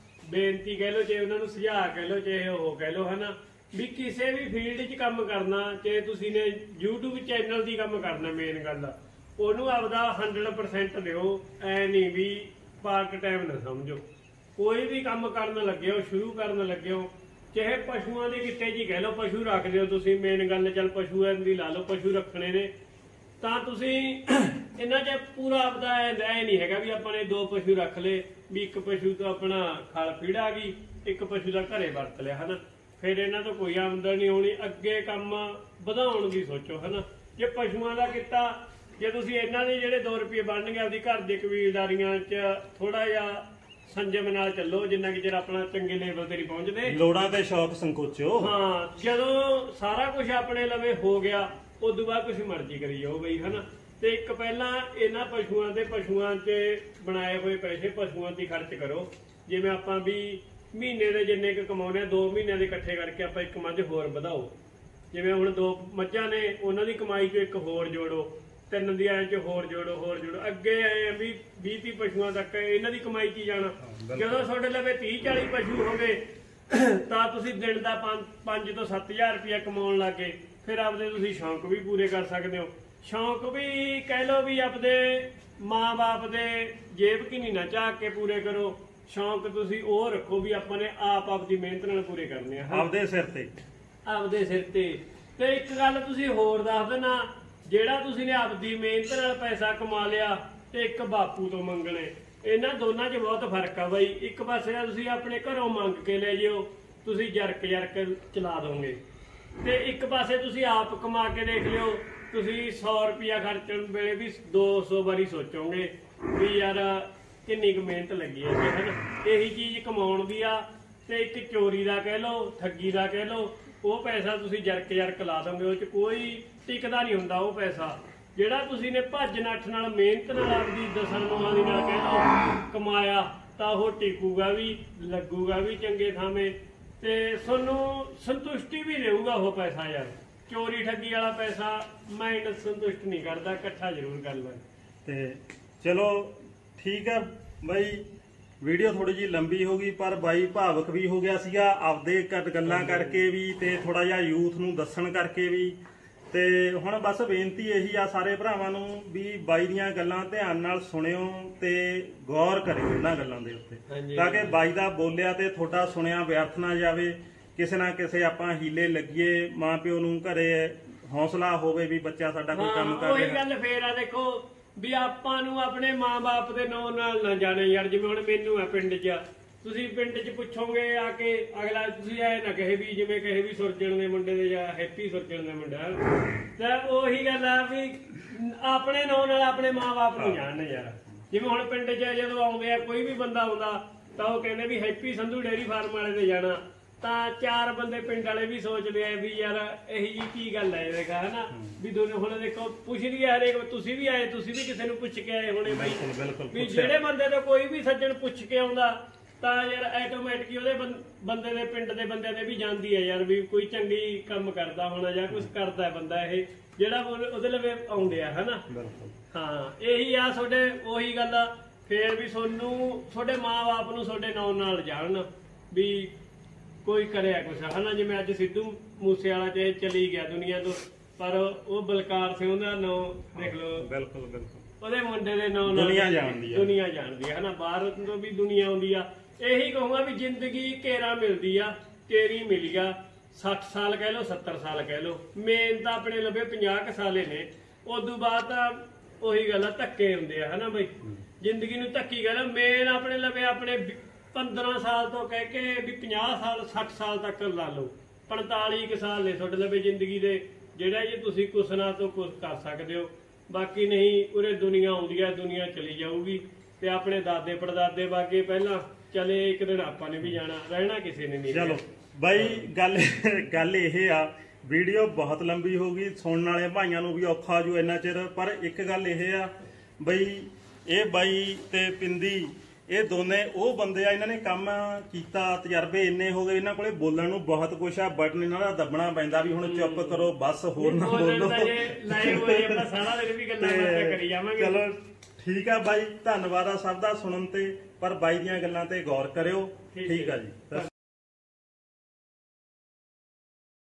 ਬੇਨਤੀ ਕਹਿ ਲਓ, ਚਾਹੇ ਉਹਨਾਂ ਨੂੰ ਸੁਝਾਅ ਕਹਿ ਲਓ, ਚਾਹੇ ਉਹ ਕਹਿ ਲਓ ਹਨਾ, ਵੀ ਕਿਸੇ ਵੀ ਫੀਲਡ 'ਚ ਕੰਮ ਕਰਨਾ, ਚਾਹੇ ਤੁਸੀਂ ਨੇ YouTube ਚੈਨਲ ਦੀ ਕੰਮ ਕਰਨਾ, ਮੇਨ ਗੱਲ ਆ ਉਹਨੂੰ ਆਪਦਾ ਹੰਡਰਡ ਪਰਸੈਂਟ ਦਿਓ। ਐ ਨਹੀਂ ਵੀ ਪਾਰਟ ਟਾਈਮ ਨਾ ਸਮਝੋ। ਕੋਈ ਵੀ ਕੰਮ ਕਰਨ ਲੱਗੇ ਹੋ, ਸ਼ੁਰੂ ਕਰਨ ਲੱਗੇ ਹੋ, ਚਾਹੇ ਪਸ਼ੂਆਂ ਦੇ ਕਿੱਤੇ 'ਚ ਹੀ ਕਹਿ ਲਓ, ਪਸ਼ੂ ਰੱਖਦੇ ਹੋ ਤੁਸੀਂ, ਮੇਨ ਗੱਲ ਚੱਲ ਪਸ਼ੂਆਂ ਦੀ ਲਾ ਲਓ, ਪਸ਼ੂ ਰੱਖਣੇ ਨੇ ਤਾਂ ਤੁਸੀਂ ਇਹਨਾਂ 'ਚ ਪੂਰਾ ਆਪਦਾ ਐ ਨਹੀਂ ਹੈਗਾ ਵੀ ਆਪਾਂ ਨੇ ਦੋ ਪਸ਼ੂ ਰੱਖ ਲਏ ਵੀ ਇੱਕ ਪਸ਼ੂ ਤੋਂ ਆਪਣਾ ਖਲ ਪੀੜਾ ਗਈ, ਇੱਕ ਪਸ਼ੂ ਦਾ ਘਰੇ ਵਰਤ ਲਿਆ ਹਨਾ, ਫਿਰ ਇਹਨਾਂ ਤੋਂ ਕੋਈ ਆਮਦਨ ਨਹੀਂ ਹੋਣੀ। ਅੱਗੇ ਕੰਮ ਵਧਾਉਣ ਦੀ ਸੋਚੋ ਹਨਾ। ਜੇ ਪਸ਼ੂਆਂ ਦਾ ਕਿੱਤਾ, ਜੇ ਤੁਸੀਂ ਇਹਨਾਂ ਦੇ ਜਿਹੜੇ ਦੋ ਰੁਪਏ ਬਣਨਗੇ ਆਪਦੀ ਘਰ ਦੇ ਕਬੀਲਦਾਰੀਆਂ 'ਚ ਥੋੜਾ ਜਿਹਾ ਸੰਜਮ ਨਾਲ ਚੱਲੋ, ਜਿੰਨਾ ਕਿ ਚਿਰ ਆਪਣਾ ਚੰਗੇ ਲੈਵਲ ਤੇ ਨਹੀਂ ਪਹੁੰਚਦੇ। ਲੋੜਾਂ ਤੇ ਸ਼ੌਕ ਸੰਕੋਚੋ। ਹਾਂ ਜਦੋਂ ਸਾਰਾ ਕੁਝ ਆਪਣੇ ਲਵੇ ਹੋ ਗਿਆ ਉਦੋਂ ਬਾਅਦ ਕੁਝ ਮਰਜ਼ੀ ਕਰੀ ਜਾਓ ਬਈ ਹਨਾ। ਤੇ ਇੱਕ ਪਹਿਲਾਂ ਇਹਨਾਂ ਪਸ਼ੂਆਂ ਦੇ ਪਸ਼ੂਆਂ 'ਚ ਬਣਾਏ ਹੋਏ ਪੈਸੇ ਪਸ਼ੂਆਂ ਤੇ ਖਰਚ ਕਰੋ। ਜਿਵੇਂ ਆਪਾਂ ਵੀ ਮਹੀਨੇ ਦੇ ਜਿੰਨੇ ਕੁ ਕਮਾਉਂਦੇ ਆ, ਦੋ ਮਹੀਨਿਆਂ ਦੇ ਇਕੱਠੇ ਕਰਕੇ ਆਪਾਂ ਇੱਕ ਮੱਝ ਹੋਰ ਵਧਾਓ। ਜਿਵੇਂ ਹੁਣ ਦੋ ਮੱਝਾਂ ਨੇ, ਉਹਨਾਂ ਦੀ ਕਮਾਈ 'ਚੋਂ ਇੱਕ ਹੋਰ ਜੋੜੋ, ਤਿੰਨ ਦੀ ਐਂ 'ਚ ਹੋਰ ਜੋੜੋ ਹੋਰ ਜੋੜੋ, ਅੱਗੇ ਆਏ ਵੀ ਵੀਹ ਤੀਹ ਪਸ਼ੂਆਂ ਤੱਕ ਇਹਨਾਂ ਦੀ ਕਮਾਈ 'ਚ ਹੀ ਜਾਣਾ। ਜਦੋਂ ਤੁਹਾਡੇ ਲਵੇ ਤੀਹ ਚਾਲੀ ਪਸ਼ੂ ਹੋਵੇ ਤਾਂ ਤੁਸੀਂ ਦਿਨ ਦਾ ਪੰਜ ਤੋਂ ਸੱਤ ਹਜ਼ਾਰ ਰੁਪਇਆ ਕਮਾਉਣ ਲੱਗੇ, ਫਿਰ ਆਪਦੇ ਤੁਸੀਂ ਸ਼ੌਂਕ ਵੀ ਪੂਰੇ ਕਰ ਸਕਦੇ ਹੋ। ਸ਼ੌਂਕ ਵੀ ਕਹਿ ਲਓ ਵੀ ਆਪਦੇ ਮਾਂ ਬਾਪ ਦੇ ਜੇਬ ਕੀ ਨਹੀਂ ਨਾ ਝਾਕ ਕੇ ਪੂਰੇ ਕਰੋ। ਸ਼ੌਂਕ ਤੁਸੀਂ ਉਹ ਰੱਖੋ ਵੀ ਆਪਾਂ ਨੇ ਆਪ ਆਪਦੀ ਮਿਹਨਤ ਨਾਲ ਪੂਰੇ ਕਰਨੇ ਆ, ਆਪਦੇ ਸਿਰ ਤੇ ਆਪਦੇ ਸਿਰ ਤੇ। ਤੇ ਇੱਕ ਗੱਲ ਤੁਸੀਂ ਹੋਰ ਦੱਸ ਦੇਣਾ, ਜਿਹੜਾ ਤੁਸੀਂ ਨੇ ਆਪਦੀ ਮਿਹਨਤ ਨਾਲ ਪੈਸਾ ਕਮਾ ਲਿਆ ਤੇ ਇੱਕ ਬਾਪੂ ਤੋਂ ਮੰਗਣੇ, ਇਹਨਾਂ ਦੋਨਾਂ 'ਚ ਬਹੁਤ ਫਰਕ ਆ ਬਾਈ। ਇੱਕ ਪਾਸੇ ਆ ਤੁਸੀਂ ਆਪਣੇ ਘਰੋਂ ਮੰਗ ਕੇ ਲੈ ਜਿਓ, ਤੁਸੀਂ ਜਰਕ ਜਰਕ ਚਲਾ ਦੋਗੇ, ਤੇ ਇੱਕ ਪਾਸੇ ਤੁਸੀਂ ਆਪ ਕਮਾ ਕੇ ਦੇਖ ਲਿਓ, ਤੁਸੀਂ ਸੌ ਰੁਪਿਆ ਖਰਚਣ ਵੇਲੇ ਵੀ ਦੋ ਸੌ ਵਾਰੀ ਸੋਚੋਗੇ ਵੀ ਯਾਰ ਕਿੰਨੀ ਕੁ ਮਿਹਨਤ ਲੱਗੀ ਹੈ, ਹੈ ਨਾ। ਇਹੀ ਚੀਜ਼ ਕਮਾਉਣ ਦੀ ਆ, ਤੇ ਇੱਕ ਚੋਰੀ ਦਾ ਕਹਿ ਲਓ, ਠੱਗੀ ਦਾ ਕਹਿ ਲਓ, ਉਹ ਪੈਸਾ ਤੁਸੀਂ ਜਰਕ ਜਰਕ ਲਾ ਦੋਗੇ, ਉਹ 'ਚ ਕੋਈ ਟਿਕਦਾ ਨਹੀਂ ਹੁੰਦਾ ਉਹ ਪੈਸਾ। ਜਿਹੜਾ ਤੁਸੀਂ ਨੇ ਭੱਜ ਨੱਠ ਨਾਲ ਮਿਹਨਤ ਨਾਲ ਆਪਦੀ ਦਸਣ ਨੂੰਹਾਂ ਦੀ ਨਾਲ ਕਹਿ ਲਓ ਕਮਾਇਆ, ਤਾਂ ਉਹ ਟਿਕੂਗਾ ਵੀ, ਲੱਗੂਗਾ ਵੀ ਚੰਗੇ ਥਾਵੇਂ, ਤੇ ਤੁਹਾਨੂੰ ਸੰਤੁਸ਼ਟੀ ਵੀ ਦੇਊਗਾ ਉਹ ਪੈਸਾ। ਯਾਰ ਚੋਰੀ ਠੱਗੀ ਵਾਲਾ ਪੈਸਾ ਮਾਈਂਡ ਸੰਤੁਸ਼ਟ ਨਹੀਂ ਕਰਦਾ, ਇਕੱਠਾ ਜ਼ਰੂਰ ਕਰ ਲੈ। ਤੇ ਚਲੋ ਠੀਕ ਹੈ ਬਾਈ, ਵੀਡੀਓ ਥੋੜੀ ਜੀ ਲੰਬੀ ਹੋ ਗਈ, ਪਰ ਬਾਈ ਭਾਵਕ ਵੀ ਹੋ ਗਿਆ ਸੀਗਾ ਆਪਦੇ ਗੱਲਾਂ ਕਰਕੇ ਵੀ, ਤੇ ਥੋੜਾ ਜਿਹਾ ਯੂਥ ਨੂੰ ਦੱਸਣ ਕਰਕੇ ਵੀ। ਤੇ ਹੁਣ ਬਸ ਬੇਨਤੀ ਇਹੀ ਆ ਸਾਰੇ ਭਰਾਵਾਂ ਨੂੰ ਵੀ ਬਾਈ ਦੀਆਂ ਗੱਲਾਂ ਧਿਆਨ ਨਾਲ ਸੁਣਿਓ ਤੇ ਗੌਰ ਕਰਿਓ ਇਹਨਾਂ ਗੱਲਾਂ ਦੇ ਉੱਤੇ, ਤਾਂ ਕਿ ਬਾਈ ਦਾ ਬੋਲਿਆ ਤੇ ਤੁਹਾਡਾ ਸੁਣਿਆ ਵਿਅਰਥ ਨਾ ਜਾਵੇ। ਕਿਸੇ ਨਾ ਕਿਸੇ ਆਪਾਂ ਹੀਲੇ ਲੱਗੀਏ, ਮਾਂ ਪਿਓ ਨੂੰ ਘਰੇ ਹੌਸਲਾ ਹੋਵੇ ਵੀ ਬੱਚਾ ਸਾਡਾ ਕੋਈ ਕੰਮ ਕਰ ਰਿਹਾ। ਉਹੀ ਗੱਲ ਫੇਰ ਆ, ਦੇਖੋ ਵੀ ਆਪਾਂ ਨੂੰ ਆਪਣੇ ਮਾਂ-ਬਾਪ ਦੇ ਨਾਂ ਨਾਲ ਨਾ ਜਾਣੇ ਯਾਰ। ਜਿਵੇਂ ਹੁਣ ਮੈਨੂੰ ਆ ਪਿੰਡ 'ਚ, ਤੁਸੀਂ ਪਿੰਡ 'ਚ ਪੁੱਛੋਗੇ ਆ ਕੇ, ਅਗਲਾ ਤੁਸੀਂ ਐ ਨਾ ਕਹੇ ਵੀ ਜਿਵੇਂ ਕਹੇ ਵੀ ਸੁਰਜਣ ਦੇ ਮੁੰਡੇ ਦੇ ਜਾਂ ਹੈਪੀ ਸੁਰਜਣ ਦੇ ਮੁੰਡਾ, ਤਾਂ ਉਹੀ ਗੱਲ ਆ ਵੀ ਆਪਣੇ ਨਾਂ ਨਾਲ ਆਪਣੇ ਮਾਂ-ਬਾਪ ਨੂੰ ਜਾਣਨ ਯਾਰ। ਜਿਵੇਂ ਹੁਣ ਪਿੰਡ 'ਚ ਜਦੋਂ ਆਉਂਦੇ ਆ, ਕੋਈ ਵੀ ਬੰਦਾ ਆਉਂਦਾ ਤਾਂ ਉਹ ਕਹਿੰਦੇ ਵੀ ਹੈਪੀ ਸੰਧੂ ਡੇਅਰੀ ਫਾਰਮ ਵਾਲੇ ਤੇ ਜਾਣਾ, ਤਾਂ ਚਾਰ ਬੰਦੇ ਪਿੰਡ ਵਾਲੇ ਵੀ ਸੋਚਦੇ ਆ ਵੀ ਯਾਰ ਇਹੀ ਜੀ ਕੀ ਗੱਲ ਹੈ ਦੇਖਾ, ਹਨਾ ਵੀ ਦੋਨੇ ਹੁਣ ਦੇਖੋ ਪੁੱਛਦੀ ਆ ਹਰੇਕ, ਤੁਸੀਂ ਵੀ ਆਏ, ਤੁਸੀਂ ਵੀ ਕਿਸੇ ਨੂੰ ਪੁੱਛ ਕੇ ਆਏ ਹੋਣੇ ਬਾਈ, ਵੀ ਜਿਹੜੇ ਬੰਦੇ ਤੋਂ ਕੋਈ ਵੀ ਸੱਜਣ ਪੁੱਛ ਕੇ ਆਉਂਦਾ ਤਾਂ ਯਾਰ ਆਟੋਮੈਟਿਕ ਉਹਦੇ ਬੰਦੇ ਦੇ ਪਿੰਡ ਦੇ ਬੰਦਿਆਂ ਦੇ ਵੀ ਜਾਂਦੀ ਹੈ ਯਾਰ ਵੀ ਕੋਈ ਚੰਗੀ ਕੰਮ ਕਰਦਾ ਹੋਣਾ ਜਾਂ ਕੁਝ ਕਰਦਾ ਬੰਦਾ ਇਹ ਜਿਹੜਾ ਉਹਦੇ ਲਵੇ ਆਉਂਦੇ ਆ, ਹਨਾ। ਹਾਂ ਇਹੀ ਆ ਤੁਹਾਡੇ ਉਹੀ ਗੱਲ ਆ ਫੇਰ ਵੀ ਤੁਹਾਨੂੰ ਤੁਹਾਡੇ ਮਾਂ-ਬਾਪ ਨੂੰ ਤੁਹਾਡੇ ਨਾਂ ਨਾਲ ਜਾਣਨ ਵੀ ਕੋਈ ਕਰਿਆ ਕੁਛ, ਹਨਾ। ਜਿਵੇਂ ਅੱਜ ਸਿੱਧੂ ਮੂਸੇ ਵਾਲਾ ਚ ਚਲੀ ਗਿਆ ਦੁਨੀਆ ਤੋਂ, ਪਰ ਉਹ ਬਲਕਾਰ ਸਿੰਘ ਦਾ ਨਾਂ ਦੇਖ ਲਓ, ਬਿਲਕੁਲ ਬਿਲਕੁਲ ਉਹਦੇ ਮੁੰਡੇ ਦੇ ਨਾਂ ਨਾਲ ਦੁਨੀਆ ਜਾਣਦੀ ਆ, ਦੁਨੀਆ ਜਾਣਦੀ ਆ, ਹਨਾ। ਬਾਹਰ ਤੋਂ ਵੀ ਦੁਨੀਆ ਆਉਂਦੀ ਆ। ਇਹੀ ਕਹੂੰਗਾ ਵੀ ਜ਼ਿੰਦਗੀ ਘੇਰਾ ਮਿਲਦੀ ਆ, ਤੇਰੀ ਮਿਲ ਗਿਆ ਸੱਠ ਸਾਲ ਕਹਿ ਲਓ, ਸੱਤਰ ਸਾਲ ਕਹਿ ਲਓ, ਮੇਨ ਤਾਂ ਆਪਣੇ ਲੱਭੇ ਪੰਜਾਹ ਕੁ ਸਾਲੇ ਨੇ। ਉਦੋਂ ਬਾਅਦ ਤਾਂ ਉਹੀ ਗੱਲ ਆ ਧੱਕੇ ਹੁੰਦੇ ਆ, ਹਨਾ ਬਈ। ਜ਼ਿੰਦਗੀ ਨੂੰ ਧੱਕੀ ਗੱਲ ਮੇਨ ਆਪਣੇ ਲੱਭੇ ਆਪਣੇ ਪੰਦਰਾਂ ਸਾਲ ਤੋਂ ਕਹਿ ਕੇ ਵੀ ਪੰਜਾਹ ਸਾਲ ਸੱਠ ਸਾਲ ਤੱਕ ਲਾ ਲਓ, ਪੰਤਾਲੀ ਕੁ ਸਾਲ ਨੇ ਤੁਹਾਡੇ ਲੱਭੇ ਜ਼ਿੰਦਗੀ ਦੇ, ਜਿਹੜਾ ਜੀ ਤੁਸੀਂ ਕੁਛ ਨਾ ਤੋਂ ਕੁਛ ਕਰ ਸਕਦੇ ਹੋ। ਬਾਕੀ ਨਹੀਂ, ਉਰੇ ਦੁਨੀਆ ਆਉਂਦੀ ਆ, ਦੁਨੀਆ ਚਲੀ ਜਾਊਗੀ, ਤੇ ਆਪਣੇ ਦਾਦੇ ਪੜਦਾਦੇ ਬਾਗੇ ਪਹਿਲਾਂ ਚਲੇ, ਇੱਕ ਦਿਨ ਆਪਾਂ ਨੇ ਵੀ ਜਾਣਾ, ਰਹਿਣਾ ਕਿਸੇ ਨੇ ਨਹੀਂ। ਚਲੋ ਬਾਈ ਗੱਲ ਗੱਲ ਇਹ ਆ, ਵੀਡੀਓ ਬਹੁਤ ਲੰਬੀ ਹੋ ਗਈ, ਸੁਣਨ ਵਾਲੇ ਭਾਈਆਂ ਨੂੰ ਵੀ ਔਖਾ ਜੂ ਇੰਨਾ ਚਿਰ, ਪਰ ਇੱਕ ਗੱਲ ਇਹ ਆ ਬਈ ਇਹ ਬਾਈ ਤੇ ਪਿੰਦੀ ਇਹ ਦੋਨੇ ਉਹ ਬੰਦੇ ਆ, ਇਹਨਾਂ ਨੇ ਕੰਮ ਕੀਤਾ, ਤਜਰਬੇ ਇੰਨੇ ਹੋ ਗਏ, ਇਹਨਾਂ ਕੋਲੇ ਬੋਲਣ ਨੂੰ ਬਹੁਤ ਕੁਛ ਆ, ਬਟਨ ਇਹਨਾਂ ਦਾ ਦੱਬਣਾ ਪੈਂਦਾ ਵੀ ਹੁਣ ਚੁੱਪ ਕਰੋ ਬਸ, ਹੋਰ ਨਾ ਬੋਲੋ। ਚਲੋ ਠੀਕ ਆ ਬਾਈ, ਧੰਨਵਾਦ ਆ ਸਭ ਦਾ ਸੁਣਨ ਤੇ, ਪਰ ਬਾਈ ਦੀਆਂ ਗੱਲਾਂ ਤੇ ਗੌਰ ਕਰਿਓ। ਠੀਕ ਆ ਜੀ।